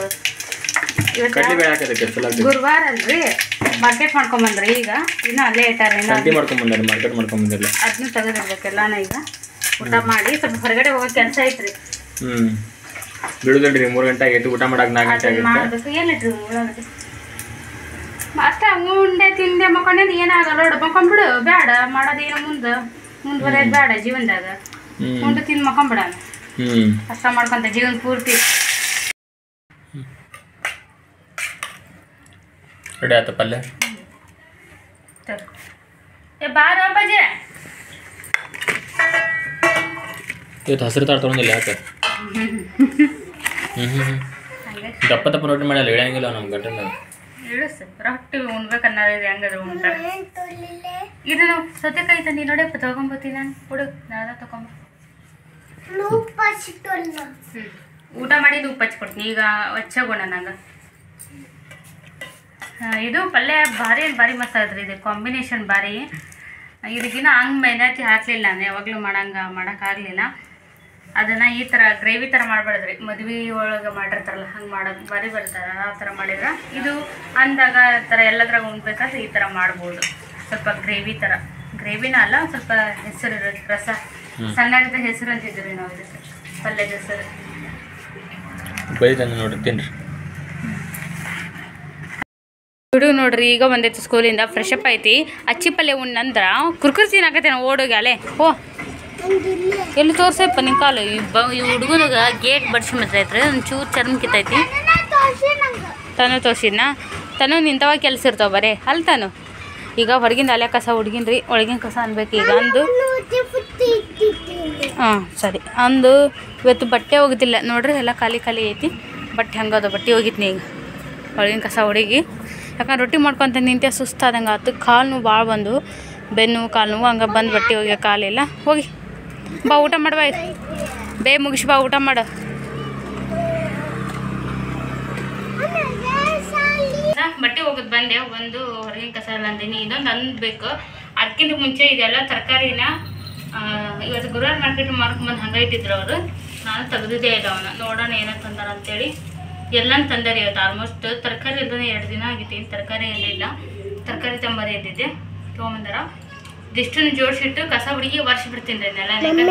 [SPEAKER 1] ಗುರುವಾರ ಅಲ್ರಿ, ಮಾರ್ಕೆಟ್ ಮಾಡ್ಕೊಂಬಂದ್ರಿ. ಈಗ ಇನ್ನೂ ಅಲ್ಲೇ ಇಟ್ಟಾರೆ,
[SPEAKER 3] ಮಾರ್ಕೆಟ್ ಮಾಡ್ಕೊಂಬಂದಿಲ್ಲ.
[SPEAKER 1] ಅದನ್ನು ತೆಗೆದಿರ್ಬೇಕೆಲ್ಲಾನ. ಈಗ ಊಟ ಮಾಡಿ ಸ್ವಲ್ಪ ಹೊರಗಡೆ ಹೋಗೋ ಕೆಲಸ ಐತ್ರಿ.
[SPEAKER 3] ಬಿಡುದಲ್ರಿ 3 ಗಂಟೆ ಆಗೈತಿ, ಊಟ ಮಾಡಕ್ಕೆ 4 ಗಂಟೆ ಆಗೈತಿ.
[SPEAKER 1] ಮಾಡ್ಬೇಕು. ಏನಿಟ್ರಿ ಉಳ್ಳಾಗಡ್ಡಿ ಅಷ್ಟೇ ಉಂಡೆ ತಿಂದೆ ಮಕ್ಕೊಂಡೇನು ಏನಾಗಲ್ಲ. ನೋಡು ಮಕ್ಕೊಂಬಿಡು, ಬೇಡ ಮಾಡೋದೇನು ಮುಂದುವರೆಯೋದು ಬೇಡ ಜೀವನದಾಗ. ಉಂಡು ತಿಂದು ಮಕ್ಕೊಂಬಿಡ. ಕಷ್ಟ ಮಾಡ್ಕೊಂತ ಜೀವನ ಪೂರ್ತಿ.
[SPEAKER 3] ರೆಡಿ ಆಯ್ತು ಪಲ್ಯ.
[SPEAKER 1] ಬಾರ ಬಜೆ
[SPEAKER 3] ಇವತ್ತು ಹಸಿರು ತಾಳು ತೊಗೊಂಡಿಲ್ಲ ಯಾಕೆ? ದಪ್ಪ ದಪ್ಪ ರೊಟ್ಟಿ ಮಾಡಲ್ಲ, ಇಳಂಗಿಲ್ಲ ನಮ್ಮ ಗಂಟನ.
[SPEAKER 1] ಇಳಿಸ್ ರೊಟ್ಟಿ ಉಣ್ಬೇಕನ್ನೋದು ಹೆಂಗದು ಉಣ್ತಾರೆ. ಇದು ಸೌತೆಕಾಯಿ ತಂದು ನೋಡಪ್ಪ ತೊಗೊಂಬತ್ತೀನಿ ನಾನು. ಹುಡು ನಾಳೆ ತೊಗೊಂಬ. ಊಟ ಮಾಡಿದ್ದು ಉಪ್ಪು ಹಚ್ಕೊಡ್ತೀನಿ ಈಗ ಹಚ್ಚಗೋಣ ನಂಗೆ. ಇದು ಪಲ್ಯ ಭಾರಿ ಭಾರಿ ಮಸ್ತ್ ಆದ್ರಿ. ಇದು ಕಾಂಬಿನೇಷನ್ ಭಾರಿ. ಇದಕ್ಕಿನ್ನ ಹಂಗೆ ಮೆಹನತಿ ಹಾಕಲಿಲ್ಲ ನಾನು, ಯಾವಾಗಲೂ ಮಾಡೋಕ್ಕಾಗಲಿಲ್ಲ. ಅದನ್ನು ಈ ಥರ ಗ್ರೇವಿ ಥರ ಮಾಡಬಾರ್ದ್ರಿ. ಮದುವೆ ಒಳಗೆ ಮಾಡಿರ್ತಾರಲ್ಲ ಹಂಗೆ ಮಾಡೋದು ಭಾರಿ ಬರ್ತಾರೆ. ಆ ಥರ ಮಾಡಿದ್ರೆ ಇದು ಅಂದಾಗ ಥರ ಎಲ್ಲದ್ರಾಗ ಉಣ್ಬೇಕಾದ್ರೆ ಈ ಥರ ಮಾಡ್ಬೋದು. ಸ್ವಲ್ಪ ಗ್ರೇವಿ ಥರ, ಗ್ರೇವಿನ ಅಲ್ಲ ಸ್ವಲ್ಪ ಹೆಸರು ಇರುತ್ತೆ, ರಸ ಸಣ್ಣದ ಹೆಸರು ಅಂತಿದ್ರಿ ನಾವು. ಇದಕ್ಕೆ ಪಲ್ಯದ ಹೆಸರು
[SPEAKER 3] ಬೈತಾನೆ ನೋಡ್ರಿ, ತಿನ್ರಿ.
[SPEAKER 1] ಹುಡುಗ ನೋಡ್ರಿ ಈಗ ಬಂದೈತಿ ಸ್ಕೂಲಿಂದ, ಫ್ರೆಶ್ ಅಪ್ ಐತಿ. ಅಚ್ಚಿ ಪಲ್ಯ ಉಣ್ಣಂದ್ರ ಕುರ್ಕುರ್ ತಿನ್ನಾಕತ್ತೇನ ಓಡೋಗಿ ಅಲೆ. ಓ ಎಲ್ಲಿ ತೋರ್ಸಪ್ಪ ನಿನ್ನ ಕಾಲು. ಈ ಹುಡುಗನಿಗೆ ಗೇಟ್ ಬಡ್ಸಿ ಮತ್ತೈತ್ರಿ, ಒಂಚೂರು ಚರ್ಮ ಕಿತ್ತೈತಿ. ತಾನು ತೋರ್ಸಿದ್ನ ತಾನು ನಿಂತವಾಗ ಕೆಲಸ ಇರ್ತಾವ ಬರೇ ಅಲ್ಲಿ. ತಾನು ಈಗ ಹೊರಗಿಂದ ಅಲೆ ಕಸ ಹುಡುಗಿನ್ರಿ, ಒಳಗಿನ ಕಸ ಅನ್ಬೇಕು ಈಗ ಅಂದು. ಹಾಂ ಸರಿ ಅಂದು. ಇವತ್ತು ಬಟ್ಟೆ ಹೋಗುದಿಲ್ಲ ನೋಡ್ರಿ, ಎಲ್ಲ ಖಾಲಿ ಖಾಲಿ ಐತಿ. ಬಟ್ಟೆ ಹಂಗದ, ಬಟ್ಟೆ ಹೋಗಿತ್ನಿ ಈಗ ಒಳಗಿನ ಕಸ ಹುಡುಗಿ. ಯಾಕಂದ್ರೆ ರೊಟ್ಟಿ ಮಾಡ್ಕೊತ ನಿಂತೆ ಸುಸ್ತಾದಂಗೆ ಆತು. ಕಾಲು ನೋವು ಭಾಳ ಬಂದು, ಬೆನ್ನು ಕಾಲು ನೋವು ಹಂಗೆ ಬಂದು ಬಟ್ಟೆ ಹೋಗಿ ಕಾಲೆಲ್ಲ ಹೋಗಿ. ಬಾ ಊಟ ಮಾಡುವ, ಮುಗಿಸಿ ಬಾ ಊಟ ಮಾಡು. ಬಟ್ಟೆ ಹೋಗೋದು ಬಂದೆ, ಒಂದು ಹೊರಗಿನ ಕಸ ಎಲ್ಲ ಅಂದೀನಿ. ಇದೊಂದು ಅಂದ್ಬೇಕು. ಅದಕ್ಕಿಂತ ಮುಂಚೆ ಇದೆಲ್ಲ ತರಕಾರಿನ ಇವತ್ತು ಗುರುವಾರ ಮಾರ್ಕೆಟ್ ಮಾರ್ಕೊಂಬಂದು ಹಂಗೆ ಇಟ್ಟಿದ್ರು ಅವರು. ನಾನು ತೆಗ್ದಿದ್ದೇ ಇಲ್ಲ ಅವನ್ನ, ನೋಡೋಣ ಏನೋ ತಂದಾರ ಅಂತೇಳಿ. ಎಲ್ಲನೂ ತಂದಾರೆ ಇವತ್ತು. ಆಲ್ಮೋಸ್ಟ್ ತರಕಾರಿ ಇಲ್ದೇ 2 ದಿನ ಆಗಿತ್ತು. ತರಕಾರಿ ಏನಿಲ್ಲ, ತರಕಾರಿ ತಂಬರಿ ಇದ್ದಿದ್ದೆ ತೊಗೊಂಬಂದಾರ. ಇದಿಷ್ಟನ್ನು ಜೋಡಿಸಿಟ್ಟು ಕಸ ಹುಡುಗಿ ಒರೆಸ್ಬಿಡ್ತೀನಿ ರೀ ನೆಲ.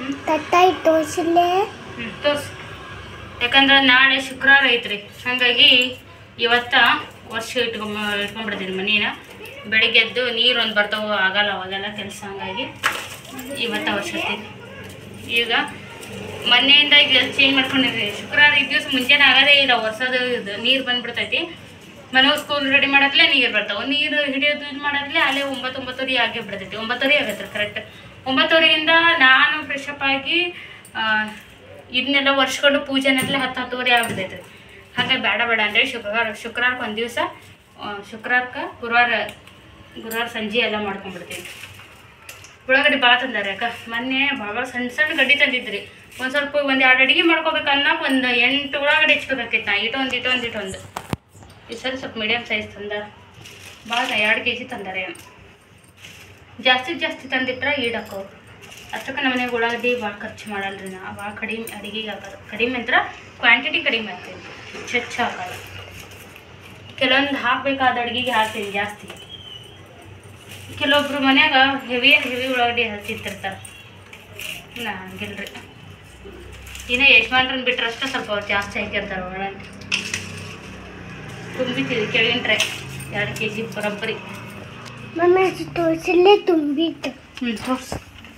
[SPEAKER 1] ತೋರ್ಸಿ, ಯಾಕಂದ್ರೆ ನಾಳೆ ಶುಕ್ರವಾರ ಐತ್ರಿ, ಹಾಗಾಗಿ ಇವತ್ತ ವರ್ಷ ಇಟ್ಕೊಂಡ್ಬಿಡ್ತೀನಿ ಮನೇನ. ಬೆಳಿಗ್ಗೆ ಎದ್ದು ನೀರು ಒಂದು ಬರ್ತಾವೆ, ಆಗಲ್ಲ ಅವಾಗೆಲ್ಲ ಕೆಲಸ, ಹಂಗಾಗಿ ಇವತ್ತ ವರ್ಷತೀನಿ. ಈಗ ಮೊನ್ನೆಯಿಂದ ಈಗ ಚೇಂಜ್ ಮಾಡ್ಕೊಂಡಿದ್ರಿ. ಶುಕ್ರವಾರ ಈ ದಿವಸ ಮುಂಚೆನೇ ಆಗೋದೇ ಇಲ್ಲ, ವರ್ಷದ ಇದು ನೀರು ಬಂದುಬಿಡ್ತೈತಿ. ಮನೆಗೆ ಸ್ಕೂಲ್ ರೆಡಿ ಮಾಡೋದ್ಲೇ ನೀರು ಬರ್ತಾವೆ. ನೀರು ಹಿಡಿಯೋದು ಇದು ಮಾಡೋದ್ಲೇ ಅಲ್ಲೇ 9-9:30 ಆಗೇ ಬಿಡ್ತೈತಿ. 9:30 ಆಗತ್ತೆ ರೀ ಕರೆಕ್ಟ್. 9:30ಯಿಂದ ನಾನು ಫ್ರೆಶ್ ಅಪ್ ಆಗಿ ಇದನ್ನೆಲ್ಲ ಒರೆಸ್ಕೊಂಡು ಪೂಜೆನೆಲ್ಲ 10-10:30 ಆಗ್ಬಿಡ್ತೈತೆ ರೀ. ಹಾಗಾಗಿ ಬೇಡ ಅಂದರೆ ಶುಕ್ರವಾರಕ್ಕೆ ಒಂದು ದಿವಸ, ಶುಕ್ರವಾರಕ್ಕೆ ಗುರುವಾರ ಸಂಜೆ ಎಲ್ಲ ಮಾಡ್ಕೊಂಡ್ಬಿಡ್ತೀವಿ. ಉಳ್ಳಾಗಡ್ಡಿ ಭಾಳ ತಂದಾರೆ. ಯಾಕೆ ಮೊನ್ನೆ ಭಾಳ ಸಣ್ಣ ಗಡ್ಡಿ ತಂದಿದ್ರಿ. ಒಂದು ಸ್ವಲ್ಪ 1-2 ಅಡುಗೆ ಮಾಡ್ಕೋಬೇಕು ಅನ್ನೋಕೆ ಒಂದು 8 ಉಳ್ಳಾಗಡ್ಡಿ ಹೆಚ್ಚಬೇಕಾಗಿತ್ತು. ನಾ ಇಟೊಂದು ಈ ಸರಿ ಸ್ವಲ್ಪ ಮೀಡಿಯಮ್ ಸೈಜ್ ತಂದಾರ. ಭಾಳ 2 kg ತಂದಾರೆ. ಜಾಸ್ತಿ ತಂದಿಟ್ರೆ ಈಡಾಕವು. ಅಷ್ಟಕ್ಕೆ ನಮ್ಮ ಮನೆಗೆ ಉಳ್ಳಾಗಡ್ಡಿ ಭಾಳ ಖರ್ಚು ಮಾಡಲ್ರಿ. ನಾ ಭಾಳ ಕಡಿಮೆ ಅಡುಗೆಗೆ ಹಾಕೋದು. ಕಡಿಮೆ ಅಂದ್ರೆ ಕ್ವಾಂಟಿಟಿ ಕಡಿಮೆ ಆಗ್ತೀನಿ, ಹೆಚ್ಚು ಹಾಕೋದು. ಕೆಲವೊಂದು ಹಾಕಬೇಕಾದ ಅಡುಗೆಗೆ ಹಾಕ್ತೀನಿ ಜಾಸ್ತಿ. ಕೆಲವೊಬ್ರು ಮನ್ಯಾಗ ಹೆವಿ ಉಳ್ಳಾಗಡ್ಡಿ ಹಚ್ಚಿರ್ತಾರೆ. ನಾ ಹಂಗಿಲ್ರಿ. ಇನ್ನು ಯಜಮಾನ್ರನ್ನ ಬಿಟ್ರಷ್ಟೇ ಸ್ವಲ್ಪ ಅವ್ರು ಜಾಸ್ತಿ ಹಾಕಿರ್ತಾರೆ ಒಳಗೆ. ತುಂಬಿತೀವಿ ಕೆಳಗಿನ ಟ್ರೈ 2 kg ಬರೋಬ್ಬರಿ.
[SPEAKER 2] ತೋರಿಸಲೇ ತುಂಬಿತ್ತು.
[SPEAKER 1] ತೋರ್ಸು.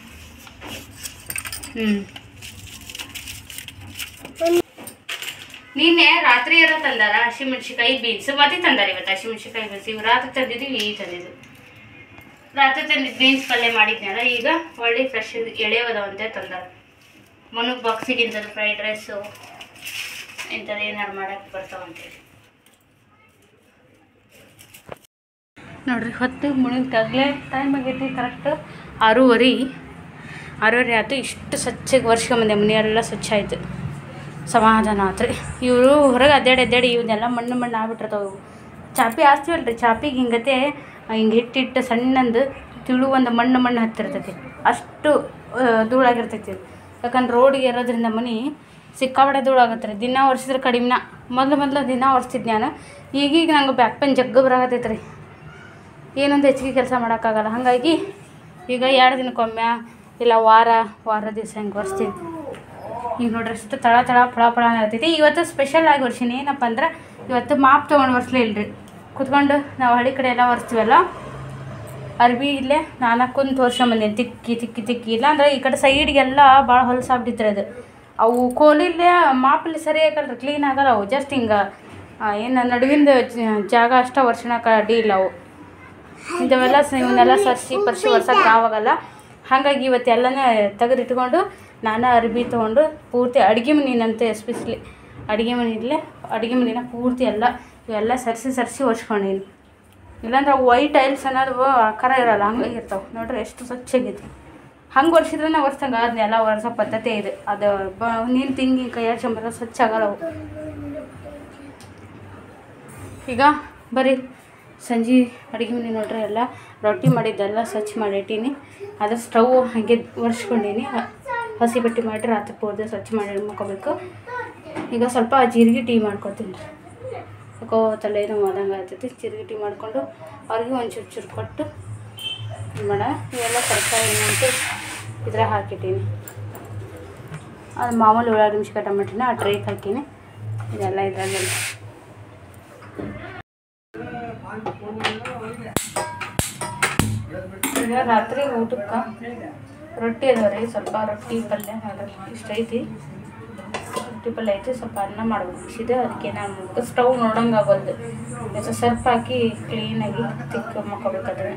[SPEAKER 1] ನಿನ್ನೆ ರಾತ್ರಿ ಏನೋ ತಂದಾರ ಹಸಿಮೆಣ್ಸಿಕಾಯಿ ಬೀನ್ಸ್, ಮತ್ತೆ ತಂದಾರ ಇವತ್ತು ಹಸಿಮೆಣ್ಸಿಕಾಯಿ ಬೀನ್ಸ್. ಇವು ರಾತ್ರಿ ತಂದಿದ್ದೀವಿ, ಈಗ ತಂದಿದ್ದು. ರಾತ್ರಿ ತಂದಿದ್ದು ಬೀನ್ಸ್ ಪಲ್ಯ ಮಾಡಿದ್ನಲ್ಲ, ಈಗ ಒಳ್ಳೆ ಫ್ರೆಶ್ ಎಳೆಯೋದವಂತೆ ತಂದಾರ. ಮನಗೆ ಬಾಕ್ಸಿಗೆ ಇಂಥದ್ದು ಫ್ರೈಡ್ ರೈಸು ಇಂಥದ್ದು ಏನಾರು ಮಾಡೋಕ್ಕೆ ಬರ್ತಾವಂತೇಳಿ ನೋಡ್ರಿ. ಹೊತ್ತು ಮುಳುಗಿ ತಗಲೇ ಟೈಮ್ ಆಗೈತಿ ಕರೆಕ್ಟ್ 6:30 ಆಯ್ತು. ಇಷ್ಟು ಸ್ವಚ್ಛಗೆ ವರ್ಷಕೊಂಬಂದೆ, ಮನೆಯೆಲ್ಲ ಸ್ವಚ್ಛ ಆಯಿತು, ಸಮಾಧಾನ ಆಯ್ತು ರೀ. ಇವರು ಹೊರಗೆ ಅಡ್ಡಾಡಿ ಇವನ್ನೆಲ್ಲ ಮಣ್ಣು ಆಗ್ಬಿಟ್ಟಿರ್ತಾವೆ. ಚಾಪಿ ಹಾಸ್ತೀವಲ್ರಿ, ಚಾಪಿಗೆ ಹಿಂಗತೆ ಹಿಂಗೆ ಹಿಟ್ಟಿಟ್ಟು ಸಣ್ಣಂದು ತಿಳು ಒಂದು ಮಣ್ಣು ಹತ್ತಿರ್ತೈತಿ. ಅಷ್ಟು ಧೂಳಾಗಿರ್ತೈತಿ. ಯಾಕಂದ್ರೆ ರೋಡಿಗೆ ಇರೋದ್ರಿಂದ ಮನೆ ಸಿಕ್ಕಾಬಡೆ ಧೂಳಾಗತ್ತೆ ರೀ. ದಿನ ಒರೆಸಿದ್ರೆ ಕಡಿಮೆನ. ಮೊದಲು ದಿನ ಒರೆಸ್ತಿದ್ದು ನಾನು. ಈಗೀಗ ನಂಗೆ ಬ್ಯಾಕ್ ಪೇನ್ ಜಗ್ಗ ಬರಾಕತ್ತೈತೆ ರೀ. ಏನೊಂದು ಹೆಚ್ಚಿಗೆ ಕೆಲಸ ಮಾಡೋಕ್ಕಾಗಲ್ಲ. ಹಾಗಾಗಿ ಈಗ 2 ದಿನಕ್ಕೊಮ್ಮೆ ಇಲ್ಲ ವಾರ ದಿವಸ ಹಿಂಗೆ ಒರೆಸ್ತೀನಿ. ಈಗ ನೋಡ್ರಿ ಅಷ್ಟು ತಳ ಫಳ ಆಗ್ತೈತಿ. ಇವತ್ತು ಸ್ಪೆಷಲ್ ಆಗಿ ಒರೆಸೀನಿ. ಏನಪ್ಪ ಅಂದ್ರೆ ಇವತ್ತು ಮಾಪ್ ತೊಗೊಂಡು ಒರೆಸ್ಲಿಲ್ಲ ರೀ. ಕುತ್ಕೊಂಡು ನಾವು ಹಳ್ಳಿ ಕಡೆ ಎಲ್ಲ ಒರೆಸ್ತೀವಲ್ಲ, ಅರ್ಬಿ ಇಲ್ಲೇ ನಾಲ್ಕೊಂದು ತೋರ್ಸ್ಕೊಂಬಂದೇನೆ ತಿಕ್ಕಿ ಇಲ್ಲ ಅಂದ್ರೆ ಈ ಕಡೆ ಸೈಡ್ಗೆಲ್ಲ ಭಾಳ ಹೊಲಸಾಗ್ಬಿಟ್ಟಿತ್ತು ಅದು. ಅವು ಕೋಲಿಲ್ಲೇ ಮಾಪಲ್ಲಿ ಸರಿ ಆಗಲ್ರಿ, ಕ್ಲೀನ್ ಆಗಲ್ಲ ಅವು. ಜಸ್ಟ್ ಹಿಂಗೆ ಏನು ನಡುವಿಂದ ಜಾಗ ಅಷ್ಟ ವರ್ಷಣಕ್ಕೆ ಅಡ್ಡಿ ಇಲ್ಲ ಅವು. ಇಂಥವೆಲ್ಲ ಇವನ್ನೆಲ್ಲ ಸರ್ಸಿ ಒರ್ಸಕ್ಕೆ ಆವಾಗಲ್ಲ. ಹಾಗಾಗಿ ಇವತ್ತು ಎಲ್ಲನೇ ತೆಗೆದಿಟ್ಕೊಂಡು ನಾನು ಅರ್ಬಿ ತೊಗೊಂಡು ಪೂರ್ತಿ ಅಡುಗೆ ಮನೆಯಂತೆ ಎಸ್ಪೆಷಲಿ ಅಡುಗೆ ಮನೆನ ಪೂರ್ತಿ ಇವೆಲ್ಲ ಸರ್ಸಿ ಒರ್ಸ್ಕೊಂಡೀನಿ. ಇಲ್ಲಾಂದ್ರೆ ವೈಟ್ ಟೈಲ್ಸ್ ಅನ್ನೋದು ಆಕಾರ ಇರೋಲ್ಲ, ಹಂಗಾಗಿ ಇರ್ತಾವೆ ನೋಡ್ರಿ ಎಷ್ಟು ಸ್ವಚ್ಛಾಗೈತಿ. ಹಂಗೆ ಒರೆಸಿದ್ರೆ ನಾವು ಒರೆಸ್ದಂಗೆ ಅದನ್ನೆಲ್ಲ ಒರೆಸೋ ಪದ್ಧತಿ ಇದೆ. ಅದು ನೀನು ತಿಂಗಿ ಕೈಯಾಗ ಚಂಬರ ಸ್ವಚ್ಛ ಆಗಲ್ಲ ಅವು. ಈಗ ಬರೀ ಸಂಜೆ ಅಡುಗೆ ಮನೆ ನೋಡ್ರಿ ಎಲ್ಲ ರೊಟ್ಟಿ ಮಾಡಿದ್ದೆಲ್ಲ ಸ್ವಚ್ಛ ಮಾಡಿಟ್ಟೀನಿ. ಅದು ಸ್ಟವ್ ಹಾಗೆ ಒರೆಸ್ಕೊಂಡೀನಿ. ಹಸಿ ಬಟ್ಟೆ ಮಾಡಿ ರಾತ್ರಿ ಪೂರ್ತಿ ಸ್ವಚ್ಛ ಮಾಡಿ ಮುಕ್ಕೋಬೇಕು. ಈಗ ಸ್ವಲ್ಪ ಜೀರಿಗೆ ಟೀ ಮಾಡ್ಕೊತೀನಿ ರೀ. ಯಾಕೋ ತಲೆನೋ ಆದಂಗೆ ಆಗ್ತೈತಿ. ಜೀರಿಗೆ ಟೀ ಮಾಡಿಕೊಂಡು ಅವ್ರಿಗೆ ಒಂದು ಚೂರು ಕೊಟ್ಟು ಮಾಡ. ಇವೆಲ್ಲ ತರಕಾರಿ ಅಂತ ಇದ್ರಾಗ ಹಾಕಿಟ್ಟೀನಿ. ಅದು ಮಾಮೂಲಿ ಉಳ್ಳಾಗಡ್ಡಿ ಮೆಣಸಿನ್ಕಾಯಿ ಟೊಮೆಟೊನ ಆ ಟ್ರೈಗೆ ಹಾಕೀನಿ. ಇದೆಲ್ಲ ಇದ್ರಾಗೆಲ್ಲ ಈಗ ರಾತ್ರಿ ಊಟಕ್ಕೆ ರೊಟ್ಟಿ ಅದಾವೆ ರೀ. ಸ್ವಲ್ಪ ರೊಟ್ಟಿ ಪಲ್ಯ ಇಷ್ಟ ಐತಿ. ರೊಟ್ಟಿ ಪಲ್ಯ ಐತಿ, ಸ್ವಲ್ಪ ಅನ್ನ ಮಾಡ್ಬೇಕು ಬಿಸಿದೆ. ಅದಕ್ಕೆ ನಾನು ಸ್ಟವ್ ನೋಡಂಗೆ ಆಗೋದು. ಮತ್ತು ಸರ್ಪ್ ಹಾಕಿ ಕ್ಲೀನಾಗಿ ತಿಕ್ಕ ಮಕ್ಕೋಬೇಕಾದ್ರೆ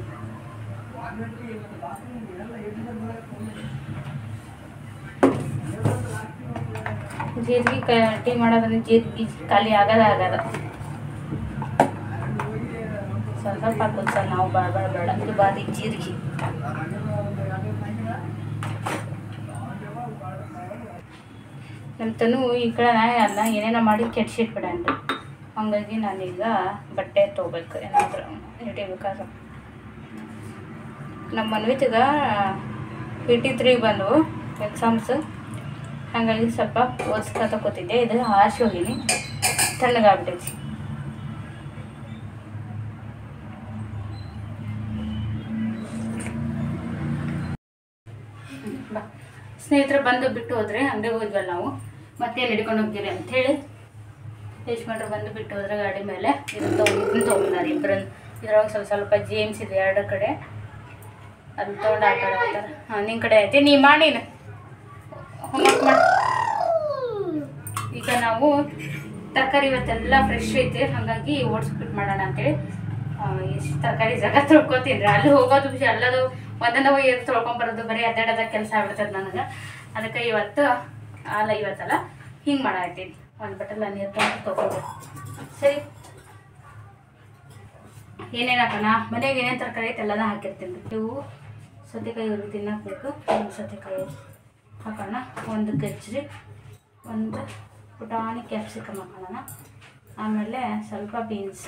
[SPEAKER 1] ಜೀರಿಗೆ ಟೀ ಮಾಡೋದ್ರೆ ಜೀರಿಗೆ ಖಾಲಿ ಆಗದ ಸ್ವಲ್ಪ ಹಾಕೋದು ಸರ್. ನಾವು ಬೇಡ ಇದು ಬಾದಿ ಜೀರಿಗೆ. ನಮ್ಮ ತನು ಈ ಕಡೆ ಅದನ್ನ ಏನೇನೋ ಮಾಡಿ ಕೆಡ್ಸಿಟ್ಬಿಡನ್ರಿ. ಹಾಗಾಗಿ ನಾನೀಗ ಬಟ್ಟೆ ತೊಗೋಬೇಕು, ಏನಾದರೂ ಹಿಡಿಬೇಕಾದ್ರೆ. ನಮ್ಮ ಮನ್ವಿತಿಗೆ PT3 ಬಂದವು ಎಕ್ಸಾಮ್ಸ್. ಹಾಗಾಗಿ ಸ್ವಲ್ಪ ಓದಿಸ್ಕೊತ ಕೂತಿದ್ದೆ. ಇದು ಹಾಸಿ ಹೋಗೀನಿ, ತಣ್ಣಗಾಗ್ಬಿಟ್ಟೈತಿ. ಬಾ ಸ್ನೇಹಿತರು ಬಂದು ಬಿಟ್ಟು ಹೋದರೆ ಅಂಗಡಿಗೆ ಹೋದ್ವಲ್ಲ ನಾವು, ಮತ್ತೇನು ಹಿಡ್ಕೊಂಡು ಹೋಗ್ತೀರಿ ಅಂಥೇಳಿ ಯಜಮಾನ್ರು ಬಂದು ಬಿಟ್ಟು ಹೋದ್ರೆ ಗಾಡಿ ಮೇಲೆ ಇದನ್ನು ತೊಗೊಂಡಾರೆ ಇಬ್ಬರನ್ನು. ಇದ್ರೊಳಗೆ ಸ್ವಲ್ಪ ಜೇಮ್ಸ್ ಇದೆ 2 ಕಡೆ, ಅದನ್ನ ತೊಗೊಂಡು ಆಟ ಆಡ್ತಾರೆ. ಹಾಂ ನಿನ್ನ ಕಡೆ ಐತಿ, ನೀ ಮಾಡೀನು ಹೋಮ್ವರ್ಕ್ ಮಾಡಿ. ಈಗ ನಾವು ತರಕಾರಿ ಇವತ್ತೆಲ್ಲ ಫ್ರೆಶ್ ಐತೆ, ಹಾಗಾಗಿ ಓಡಿಸ್ಬಿಟ್ಟು ಮಾಡೋಣ ಅಂತೇಳಿ ಎಷ್ಟು ತರಕಾರಿ ಜಾಗ ತೊಳ್ಕೊತೀನಿ ರೀ. ಅಲ್ಲಿ ಹೋಗೋದು ಖುಷಿ, ಅಲ್ಲದು ಒಂದೊಂದು ಹೋಗಿ ತೊಳ್ಕೊಂಬರೋದು ಬರೀ ಅಡ್ಡಾಡೋದಾಗ ಕೆಲಸ ಆಗ್ಬಿಡ್ತದೆ ನನಗೆ. ಅದಕ್ಕೆ ಇವತ್ತಲ್ಲ ಹಿಂಗೆ ಮಾಡಾಕತ್ತೀನಿ. ಒಂದು ಬಟ್ಟಲ ನೀರು ತೊಗೊಂಡು ಸರಿ. ಏನೇನು ಹಾಕೋಣ, ಮನೆಗೆ ಏನೇನು ತರಕಾರಿ ಐತೆ ಎಲ್ಲನ ಹಾಕಿರ್ತೀನಿ ರೀ. ಇವು ಸೌತೆಕಾಯಿ ಇವ್ರಿಗೆ ತಿನ್ನಬೇಕು. ಒಂದು ಸೌತೆಕಾಯಿ ಹಾಕೋಣ, ಒಂದು ಗಜ್ಜರಿ, ಒಂದು ಪುಟಾಣಿ ಕ್ಯಾಪ್ಸಿಕಮ್ ಹಾಕೋಣ, ಆಮೇಲೆ ಸ್ವಲ್ಪ ಬೀನ್ಸ್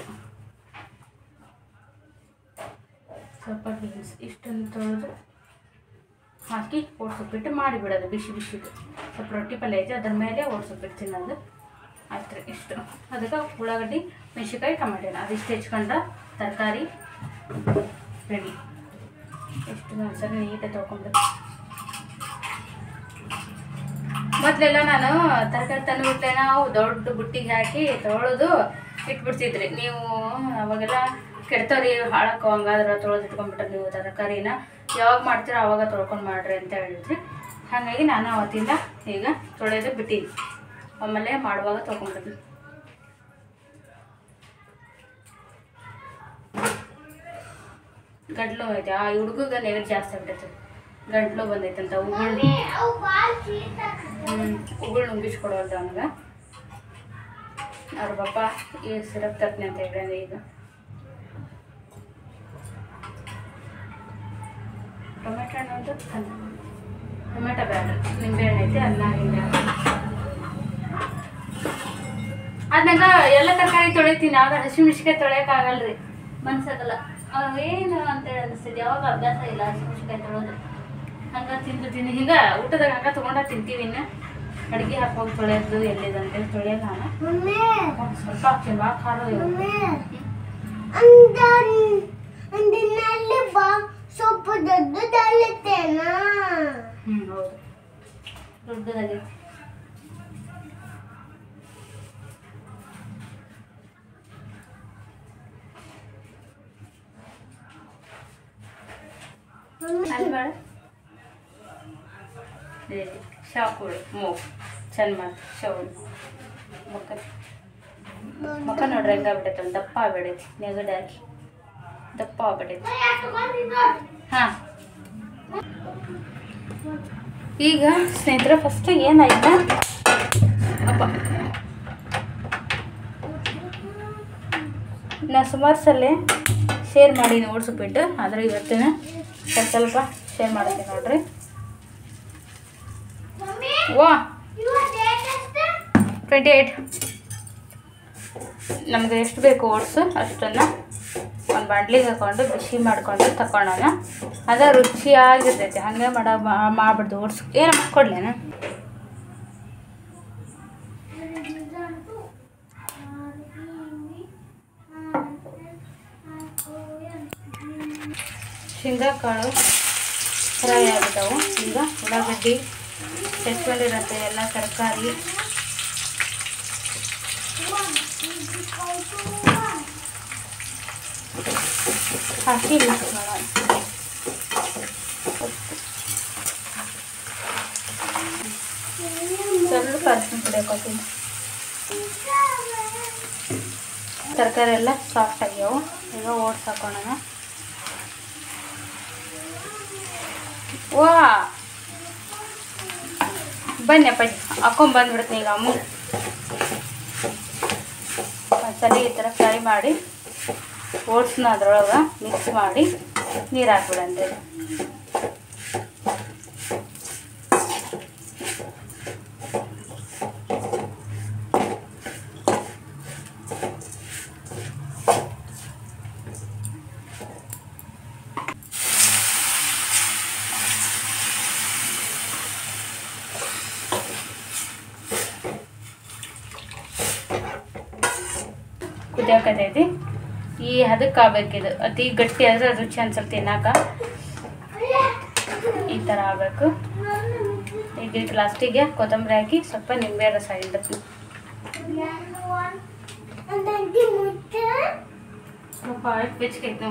[SPEAKER 1] ಇಷ್ಟನ್ನು ತೊಳೆದು ಹಾಕಿ ಓಡಿಸ್ಬಿಟ್ಟು ಮಾಡಿಬಿಡೋದು ಬಿಸಿದು. ಸ್ವಲ್ಪ ರೊಟ್ಟಿ ಪಲ್ಯ ಐತೆ ಅದ್ರ ಮೇಲೆ ಓಡಿಸ್ಬಿಟ್ಟು ತಿನ್ನೋದು. ಆಯ್ತು ರೀ ಇಷ್ಟು. ಅದಕ್ಕೆ ಉಳ್ಳಾಗಡ್ಡಿ ಮೆಣಸಿನ್ಕಾಯಿ ಟೊಮೆಟೊ ಅದಿಷ್ಟು ಹೆಚ್ಕೊಂಡ್ರೆ ತರಕಾರಿ ರೆಡಿ. ಎಷ್ಟು ಒಂದ್ಸರಿ ನೀಟಾಗಿ ತೊಳ್ಕೊಂಡ್ಬೇಕು. ಮೊದಲೆಲ್ಲ ನಾನು ತರಕಾರಿ ತಂದುಬಿಟ್ಲೆ ನಾವು ದೊಡ್ಡ ಬುಟ್ಟಿಗೆ ಹಾಕಿ ತೊಳೆದು ಇಟ್ಬಿಡ್ತಿದ್ರಿ. ನೀವು ಅವಾಗೆಲ್ಲ ಕೆಡ್ತಾವ್ರಿ, ಹಾಳಕ್ಕೆ ಹಂಗಾದ್ರೆ ತೊಳೆದು ಇಟ್ಕೊಂಡ್ಬಿಟ್ರೆ ನೀವು ತರಕಾರಿನ ಯಾವಾಗ ಮಾಡ್ತೀರೋ ಆವಾಗ ತೊಳ್ಕೊಂಡು ಮಾಡಿರಿ ಅಂತ ಹೇಳಿದ್ರಿ. ಹಾಗಾಗಿ ನಾನು ಅವತ್ತಿಂದ ಈಗ ತೊಳೆದು ಬಿಟ್ಟಿನಿ, ಆಮೇಲೆ ಮಾಡುವಾಗ ತೊಗೊಂಡ್ಬಿಡ್ತೀನಿ. ಗಂಟ್ಲು ಐತೆ ಆ ಹುಡುಗಗೆ ನೆಗಡಿ ಜಾಸ್ತಿ ಆಗ್ಬಿಟ್ಟೈತೆ, ಗಂಟ್ಲು ಬಂದೈತಂತ. ಉಗುಳು ನುಂಗಿಸ್ಕೊಡೋದು ಅವನಿಗೆ. ಅವ್ರ ಪಾಪ ಈ ಸಿರಪ್ ತರ್ತೀನಿ ಅಂತ ಹೇಳಿದ್ರೆ ಈಗ ಟೊಮೆಟೊ ಹಣ್ಣು ಟೊಮೆಟೊ ಬೇಡ, ನಿಂಬೆಹಣ್ಣು ಐತೆ ಅನ್ನ ಹಿಂಗೆ ಅದನ್ನಾಗ ಎಲ್ಲ ತರಕಾರಿ ತೊಳಿತೀನಿ. ಆಗ ಹಸಿಮೆಣ್ಸಿಕಾಯಿ ತೊಳೆಯೋಕ್ಕಾಗಲ್ರಿ, ಮನ್ಸಾಗಲ್ಲ. ಏನು ಅಂತೇಳಿ ಅನಿಸ್ತದೆ, ಯಾವಾಗ ಅಭ್ಯಾಸ ಇಲ್ಲ ಹಸಿಮೆಣ್ಸಿಕಾಯಿ ತೊಳೋದು. ಹಂಗೆ ತಿಂತೀನಿ, ಹಿಂಗೆ ಊಟದಾಗ ಹಂಗೆ ತೊಗೊಂಡು ತಿಂತೀವಿ. ಇನ್ನು ಅಡುಗೆ ಹಾಕೋಗಿ ತೊಳೆಯೋದು ಎಲ್ಲಿದೆ ಅಂತೇಳಿ ತೊಳೆಯೋದು ನಾನು ಸ್ವಲ್ಪ ಹಾಕ್ತೀನಿ. ಭಾಳ ಖಾರ
[SPEAKER 2] ಸ್ವಲ್ಪ ದೊಡ್ಡದಲ್ಲತ್ತೇನಾ?
[SPEAKER 1] ಹೌದು ದೊಡ್ಡದಾಗೈತಿ. ಅಲ್ಲಿ ಬೇಡ ಶಾಕುಳು ಮೂಗು ಚಂದ ಮಾಡಿ ಶೌಳು ಮುಖ ನೋಡ್ರಿ ಹೆಂಗಾಗ್ಬಿಟ್ಟೈತೆ ದಪ್ಪ ಆಗ್ಬಿಡೈತಿ ನೆಗಡಿ ಹಾಕಿ ದಪ್ಪ ಆಗ್ಬಿಟ್ಟೈತಿ. ಹಾಂ ಈಗ ಸ್ನೇಹಿತರೆ ಫಸ್ಟ್ ಏನಾಯ್ತಾ ಅಪ್ಪ ನಾ ಸುಮಾರು ಸಲ ಶೇರ್ ಮಾಡೀನಿ ಓಡಿಸ್ಬಿಟ್ಟು, ಆದರೆ ಇವತ್ತಿನ ಸ್ವಲ್ಪ ಶೇರ್ ಮಾಡ್ತೀನಿ ನೋಡ್ರಿ. ವಾ 28 ನಮಗೆ ಎಷ್ಟು ಬೇಕು ಓಟ್ಸು ಅಷ್ಟನ್ನು ಒಂದು ಬಾಂಡ್ಲಿಗೆ ಹಾಕ್ಕೊಂಡು ಬಿಸಿ ಮಾಡಿಕೊಂಡು ತಗೊಳ್ಳೋಣ. ಅದು ರುಚಿಯಾಗಿರ್ತೈತಿ. ಹಾಗೆ ಮಾಡ್ಬಿಡ್ದು ಓಟ್ಸ್ ಏನು ಮಾಡ್ಕೊಡ್ಲೇನ. ಶೇಂಗಾ ಕಾಳು ಫ್ರೈ ಆಗಿದ್ದಾವೆ. ಈಗ ಉಳ್ಳಾಗಡ್ಡಿ ಹೆಚ್ಕೊಂಡಿರುತ್ತೆ ಎಲ್ಲ ತರಕಾರಿ ಹಾಕಿ ಮಿಕ್ಸ್ ಮಾಡೋಣ. ಸ್ವಲ್ಪ ಅರಿಶಿನ ಪುಡಿ ಹಾಕೋತೀನಿ. ತರಕಾರಿ ಎಲ್ಲ ಸಾಫ್ಟ್ ಆಗ್ಯಾವು. ಈಗ ಓಟ್ಸ್ ಹಾಕೋಣ. ವಾ ಬನ್ನಿ ಅಪ್ಪಾಜಿ ಹಾಕೊಂಡ್ಬಂದ್ಬಿಡ್ತೀನಿ. ಈಗ ಅಮ್ಮ ಒಂದ್ಸಲ ಈ ಥರ ಫ್ರೈ ಮಾಡಿ ಓಟ್ಸ್ನ ಅದ್ರೊಳಗೆ ಮಿಕ್ಸ್ ಮಾಡಿ ನೀರು ಹಾಕ್ಬಿಡಂತೆ. ಕುದಿಯಾಕತೈತಿ. ಈ ಹದಕ್ಕೆ ಆಗ್ಬೇಕಿದು. ಅತಿ ಗಟ್ಟಿ ಆದರೆ ರುಚಿ ಅನ್ಸಲ್ ತಿನ್ನಾಕ. ಈ ಥರ ಆಗಬೇಕು. ಈಗ ಲಾಸ್ಟಿಗೆ ಕೊತ್ತಂಬರಿ ಹಾಕಿ ಸ್ವಲ್ಪ ನಿಂಬೆ ರಸ ಇಡ್ತೀನಿ. ಸ್ವಲ್ಪ ಬೆಚ್ಚಗೈತೆ.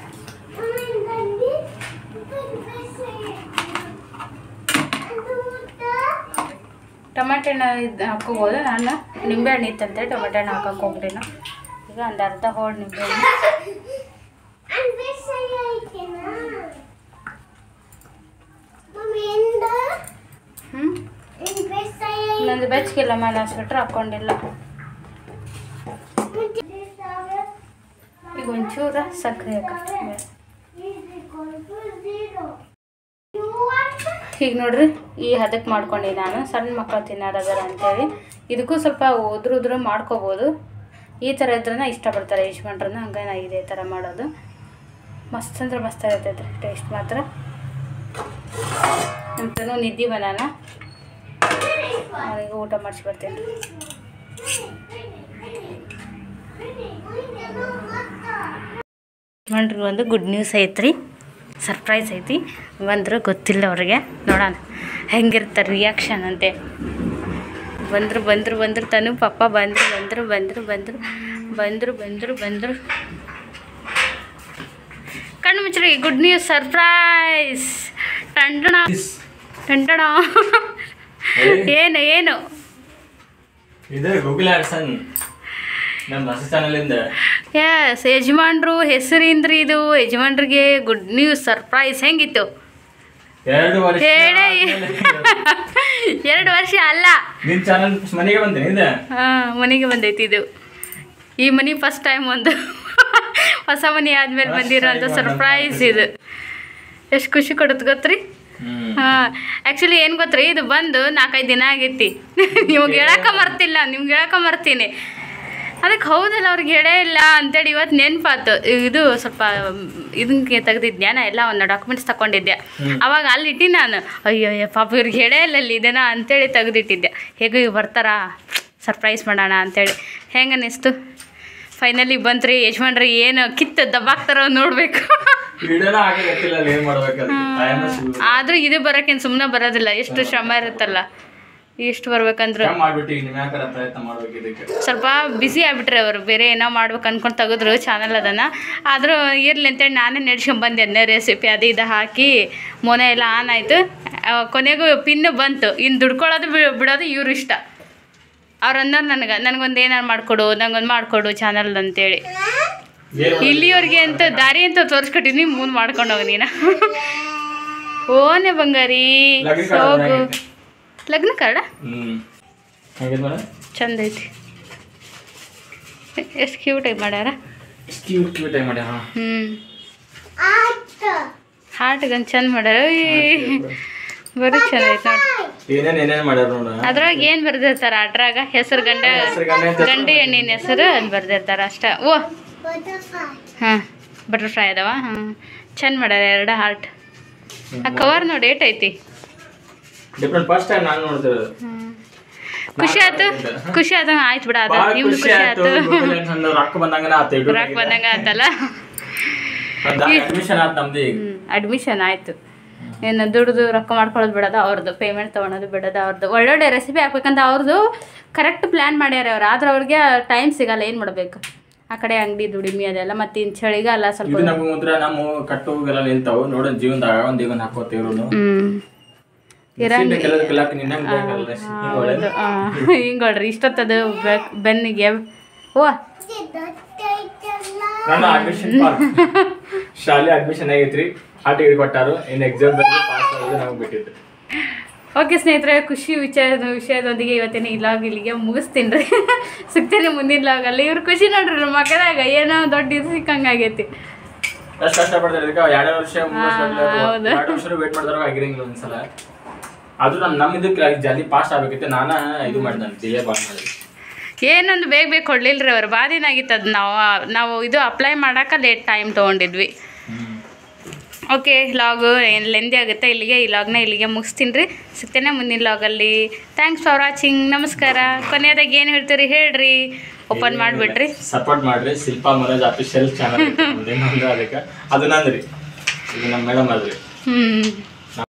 [SPEAKER 1] ಟೊಮೆಟೊ ಹಣ್ಣು ಇದು ಹಾಕೋಬೋದು. ನಾನು ನಿಂಬೆ ಹಣ್ಣು ಇತ್ತಂತೆ ಟೊಮೆಟೊ ಹಣ್ಣು ಹಾಕೋಕೆ ಹೋಗ್ಲಿಲ್ಲ. ಈಗ ಒಂದು ಅರ್ಧ ಹೋಳು ನಿಂಬೆ ಹಣ್ಣು. ನಂದು ಬೆಚ್ಚಗಿಲ್ಲ ಮೇಲೆ ಹಾಸ್ಬಿಟ್ರೆ ಹಾಕ್ಕೊಂಡಿಲ್ಲ. ಈಗ ಒಂಚೂರು ಸಕ್ಕರೆ ಹಾಕ. ಈಗ ನೋಡ್ರಿ ಈ ಹದಕ್ಕೆ ಮಾಡ್ಕೊಂಡು ನಾನು ಸಣ್ಣ ಮಕ್ಕಳು ತಿನ್ನೋರದಾರ ಅಂತೇಳಿ ಇದಕ್ಕೂ ಸ್ವಲ್ಪ ಉದ್ರು ಮಾಡ್ಕೋಬೋದು. ಈ ಥರ ಇದ್ರನ್ನ ಇಷ್ಟಪಡ್ತಾರೆ ಯಜಮಾನ್ರನ್ನ. ಹಂಗೆ ನಾ ಇದೇ ಥರ ಮಾಡೋದು. ಮಸ್ತ್ ಅಂದ್ರೆ ಮಸ್ತ್ ಇರ್ತೈತೆ ಟೇಸ್ಟ್ ಮಾತ್ರ. ನಮ್ತನೂ ನಿದ್ದೆ ಬನಾನ ಅವನಿಗೆ ಊಟ ಮಾಡಿಸ್ಬರ್ತೀನಿ. ಯಜಮಾನ್ರಿಗೆ ಒಂದು ಗುಡ್ ನ್ಯೂಸ್ ಐತ್ರಿ. ಸರ್ಪ್ರೈಸ್ ಐತಿ. ಬಂದರು ಗೊತ್ತಿಲ್ಲ ಅವ್ರಿಗೆ. ನೋಡೋಣ ಹೆಂಗಿರ್ತಾರೆ ರಿಯಾಕ್ಷನ್ ಅಂತೆ. ಬಂದರು ತನು ಪಪ್ಪ ಬಂದರು ಕಣ್ಣು ಮುಚ್ಚ್ರಿ. Good news surprise. ಟಂಟಣ ಏನು
[SPEAKER 3] ಇದು ಗೂಗಲ್ ಆಡ್ಸನ್ ನಮ್ಮ ಹೊಸ ಚಾನಲಿಂದ.
[SPEAKER 1] ಎಸ್ ಯಜಮಾನ್ರು ಹೆಸರಿಂದ್ರಿ ಇದು. ಯಜಮಾನ್ರಿಗೆ ಗುಡ್ ನ್ಯೂಸ್ ಸರ್ಪ್ರೈಸ್. ಹೆಂಗಿತ್ತು?
[SPEAKER 3] 2 ವರ್ಷ
[SPEAKER 1] ಹೇಳೇ 2 ವರ್ಷ ಅಲ್ಲ.
[SPEAKER 3] ನಿನ್ನ ಚಾನಲ್ ಮನೆಗೆ ಬಂದೇನೆ.
[SPEAKER 1] ಮನೆಗೆ ಬಂದೈತಿ ಇದು. ಈ ಮನೆ ಫಸ್ಟ್ ಟೈಮ್ ಒಂದು ಹೊಸ ಮನೆ ಆದ್ಮೇಲೆ ಬಂದಿರೋಂಥ ಸರ್ಪ್ರೈಸ್ ಇದು. ಎಷ್ಟು ಖುಷಿ ಕೊಡುತ್ತೆ ಗೊತ್ತ್ರಿ. ಆ್ಯಕ್ಚುಲಿ ಏನು ಗೊತ್ತ್ರಿ, ಇದು ಬಂದು 4-5 ದಿನ ಆಗೈತಿ. ನಿಮ್ಗೆ ಹೇಳಕ್ಕೆ ಮರ್ತೀನಿ. ಅದಕ್ಕೆ ಹೌದಲ್ಲ ಅವ್ರಿಗೆ ಹೇಳೇ ಇಲ್ಲ ಅಂತೇಳಿ ಇವತ್ತು ನೆನಪಾತು. ಇದು ಸ್ವಲ್ಪ ಇದಕ್ಕೆ ತೆಗ್ದಿದ್ದೆ ನಾ ಎಲ್ಲ ಒಂದು ಡಾಕ್ಯುಮೆಂಟ್ಸ್ ತಗೊಂಡಿದ್ದೆ. ಅವಾಗ ಅಲ್ಲಿ ಇಟ್ಟು ನಾನು ಅಯ್ಯೋ ಪಾಪ ಇವ್ರಿಗೆ ಹೇಳೇ ಇಲ್ಲ ಅಲ್ಲಿ ಇದನ್ನ ಅಂತೇಳಿ ತೆಗೆದಿಟ್ಟಿದ್ದೆ. ಹೇಗೂ ಇವು ಬರ್ತಾರಾ ಸರ್ಪ್ರೈಸ್ ಮಾಡೋಣ ಅಂತೇಳಿ. ಹೆಂಗೆ ಅನ್ನಿಸ್ತು? ಫೈನಲಿ ಬಂತ್ರಿ. ಯಜಮಾನ್ರಿ ಏನು ಕಿತ್ತು ದಬ್ಬಾಕ್ತಾರೋ ನೋಡಬೇಕು.
[SPEAKER 3] ಆದ್ರೂ
[SPEAKER 1] ಇದು ಬರೋಕ್ಕೇನು ಸುಮ್ಮನೆ ಬರೋದಿಲ್ಲ. ಎಷ್ಟು ಶ್ರಮ ಇರುತ್ತಲ್ಲ. ಇಷ್ಟು ಬರ್ಬೇಕಂದ್ರೆ
[SPEAKER 3] ಮಾಡ್ಬಿಟ್ಟು ಈಗ ನಿಮ್ಮ ಯಾಕಾರ ಪ್ರಯತ್ನ ಮಾಡ್ಬೇಕು ಇದಕ್ಕೆ.
[SPEAKER 1] ಸ್ವಲ್ಪ ಬ್ಯುಸಿ ಆಗ್ಬಿಟ್ರೆ ಅವರು, ಬೇರೆ ಏನೋ ಮಾಡ್ಬೇಕು ಅನ್ಕೊಂಡು ತೆಗೆದ್ರು ಚಾನಲ್ ಅದನ್ನು. ಆದರೂ ಇರ್ಲಿ ಅಂತೇಳಿ ನಾನೇ ನಡ್ಸ್ಕೊಂಬಂದೆ ಅದನ್ನೇ ರೆಸಿಪಿ ಅದು ಇದು ಹಾಕಿ ಮೊನೆ ಎಲ್ಲ ಆನ್ ಆಯಿತು. ಕೊನೆಗೂ ಪಿನ್ನು ಬಂತು. ಇನ್ನು ದುಡ್ಕೊಳ್ಳೋದು ಬಿಡೋದು ಇವ್ರು ಇಷ್ಟ. ಅವ್ರು ಅನ್ನೋರು ನನಗೊಂದು ಏನಾರು ಮಾಡಿಕೊಡು, ನಂಗೊಂದು ಮಾಡಿಕೊಡು ಚಾನಲ್ ಅಂತೇಳಿ. ಇಲ್ಲಿಯವ್ರಿಗೆ ಅಂತ ದಾರಿ ಅಂತ ತೋರಿಸ್ಕೊಟ್ಟಿನಿ, ಮುಂದೆ ಮಾಡ್ಕೊಂಡು ಹೋಗಿ ನೀನು. ಓನೆ ಬಂಗಾರಿ ಸೋಗು ಲಗ್ನ ಕಾರ್ಡ ಚಂದ ಐತಿ. ಎಷ್ಟು ಕ್ಯೂಟಾಗಿ ಮಾಡ್ಯಾರ. ಹಾರ್ಟ್ಗಂದು ಚಂದ ಮಾಡ್ಯಾರ. ಬರೀ ಚಂದ ಐತೆ ನೋಡಿ. ಅದ್ರಾಗ ಏನು ಬರ್ದಿರ್ತಾರ ಅದ್ರಾಗ ಹೆಸರು ಗಂಡು ಹೆಣ್ಣಿನ ಹೆಸರು ಅದು ಬರ್ದಿರ್ತಾರ ಅಷ್ಟೇ. ಓ ಹಾಂ ಬಟರ್ಫ್ಲೈ ಅದಾವ. ಹಾಂ ಚಂದ ಮಾಡ್ಯಾರ 2 ಹಾರ್ಟ್. ಆ ಕವರ್ ನೋಡಿ ಏಟೈತಿ. ಖುಷಿ ಆಯ್ತು ಆಯ್ತು ಬಿಡ. ಅದು ನಿಮ್ದು ಖುಷಿ ಆಯ್ತು. ರೊಕ್ಕ ಬಂದಂಗ ಆತಲ್ಲ. ಅಡ್ಮಿಷನ್ ಆಯ್ತು. ಏನು ದುಡ್ದು ರೊಕ್ಕ ಮಾಡ್ಕೊಳ್ಳೋದು ಬಿಡೋದು ಅವ್ರದ್ದು, ಪೇಮೆಂಟ್ ತೊಗೊಳೋದು ಬಿಡೋದು ಅವ್ರದ್ದು. ಒಳ್ಳೊಳ್ಳೆ ರೆಸಿಪಿ ಹಾಕ್ಬೇಕಂತ ಅವ್ರದ್ದು ಕರೆಕ್ಟ್ ಪ್ಲ್ಯಾನ್ ಮಾಡ್ಯಾರ ಅವ್ರು. ಆದ್ರೆ ಅವ್ರಿಗೆ ಟೈಮ್ ಸಿಗಲ್ಲ. ಏನು ಮಾಡಬೇಕು, ಆ ಕಡೆ ಅಂಗಡಿ ದುಡಿಮೆ ಅದೆಲ್ಲ. ಮತ್ತೆ ಇನ್ನು ಚಳಿಗಾಲ ಸ್ವಲ್ಪ
[SPEAKER 3] ನಮ್ಮ ಕಟ್ಟೋಗೆಲ್ಲ ನಿಂತಾವು ನೋಡೋಣ. ಜೀವನದಾಗ ಒಂದು ಈಗ ಹಾಕೋತೀವ್ರು
[SPEAKER 1] ಹಿಂಗೊಳ್ರಿ ಇಷ್ಟೊತ್ತದು ಬೆನ್ನಿಗೆ. ಓ
[SPEAKER 3] ಶಾಲೆ ಅಡ್ಮಿಷನ್ ಆಗೈತ್ರಿ. ಹಾಲ್ ಟಿಕೆಟ್ ಕೊಟ್ಟಾರು. ಇನ್ನು ಎಕ್ಸಾಮ್ ಪಾಸ್ ಆಗೋದು ನಮಗೆ ಬಿಟ್ಟಿದ್ದು.
[SPEAKER 1] ಓಕೆ ಸ್ನೇಹಿತರೆ, ವಿಷಯದೊಂದಿಗೆ ಇವತ್ತಿನ ಈ ಲಾಗ್ ಇಲ್ಲಿಗೆ ಮುಗಿಸ್ತೀನಿ ರೀ. ಸಿಗ್ತೇನೆ ಮುಂದಿನ ಲಾಗಲ್ಲಿ. ಇವ್ರು ಖುಷಿ ನೋಡ್ರಿ ಮಕ್ಕಳಾಗ ಏನೋ ದೊಡ್ಡ ಇದು ಸಿಕ್ಕಂಗಾಗೈತಿ.
[SPEAKER 3] ಕಷ್ಟಪಡ್ತಾರೆ. 2 ವರ್ಷ 2 ವರ್ಷ ವೇಟ್ ಮಾಡಿದಾಗ ಆಗಿರಂಗಿಲ್ಲ ಒಂದ್ಸಲ. ಅದು ನಮ್ಮ ಇದಕ್ಕೆ ಜಲ್ದಿ ಪಾಸ್ ಆಗ್ಬೇಕಿತ್ತು. ನಾನು ಇದು ಮಾಡಿದೆ, ಡಿಲೇ ಪಾಸ್ ಮಾಡಿದೆ.
[SPEAKER 1] ಏನೊಂದು ಬೇಗ ಕೊಡ್ಲಿಲ್ರಿ ಅವ್ರು. ಭಾಳ ದಿನ ಆಗಿತ್ತು ಅದು. ನಾವು ಇದು ಅಪ್ಲೈ ಮಾಡೋಕೆ ಲೇಟ್ ಟೈಮ್ ತೊಗೊಂಡಿದ್ವಿ. ಓಕೆ, ಲಾಗು ಏನು ಲೆಂದಿ ಆಗುತ್ತೆ. ಇಲ್ಲಿಗೆ ಈ ಲಾಗ್ನ ಇಲ್ಲಿಗೆ ಮುಗಿಸ್ತೀನಿ ರೀ. ಸಿಗ್ತೇನೆ ಮುಂದಿನ ಲಾಗಲ್ಲಿ. Thanks for watching. ನಮಸ್ಕಾರ. ಕೊನೆಯದಾಗ ಏನು ಹೇಳ್ತೀರಿ ಹೇಳ್ರಿ. ಓಪನ್ ಮಾಡಿಬಿಟ್ರಿ,
[SPEAKER 3] ಸಪೋರ್ಟ್ ಮಾಡಿರಿ. ಶಿಲ್ಪಾ ಮನೋಜ್ ಅಫಿಷಿಯಲ್ ಚಾನಲ್ ಅದಕ್ಕೆ ಅದು ನಂದ್ರಿ. ಇದು ನಮ್ಮ ಮೇಡಮ್ ಅದ್ರಿ.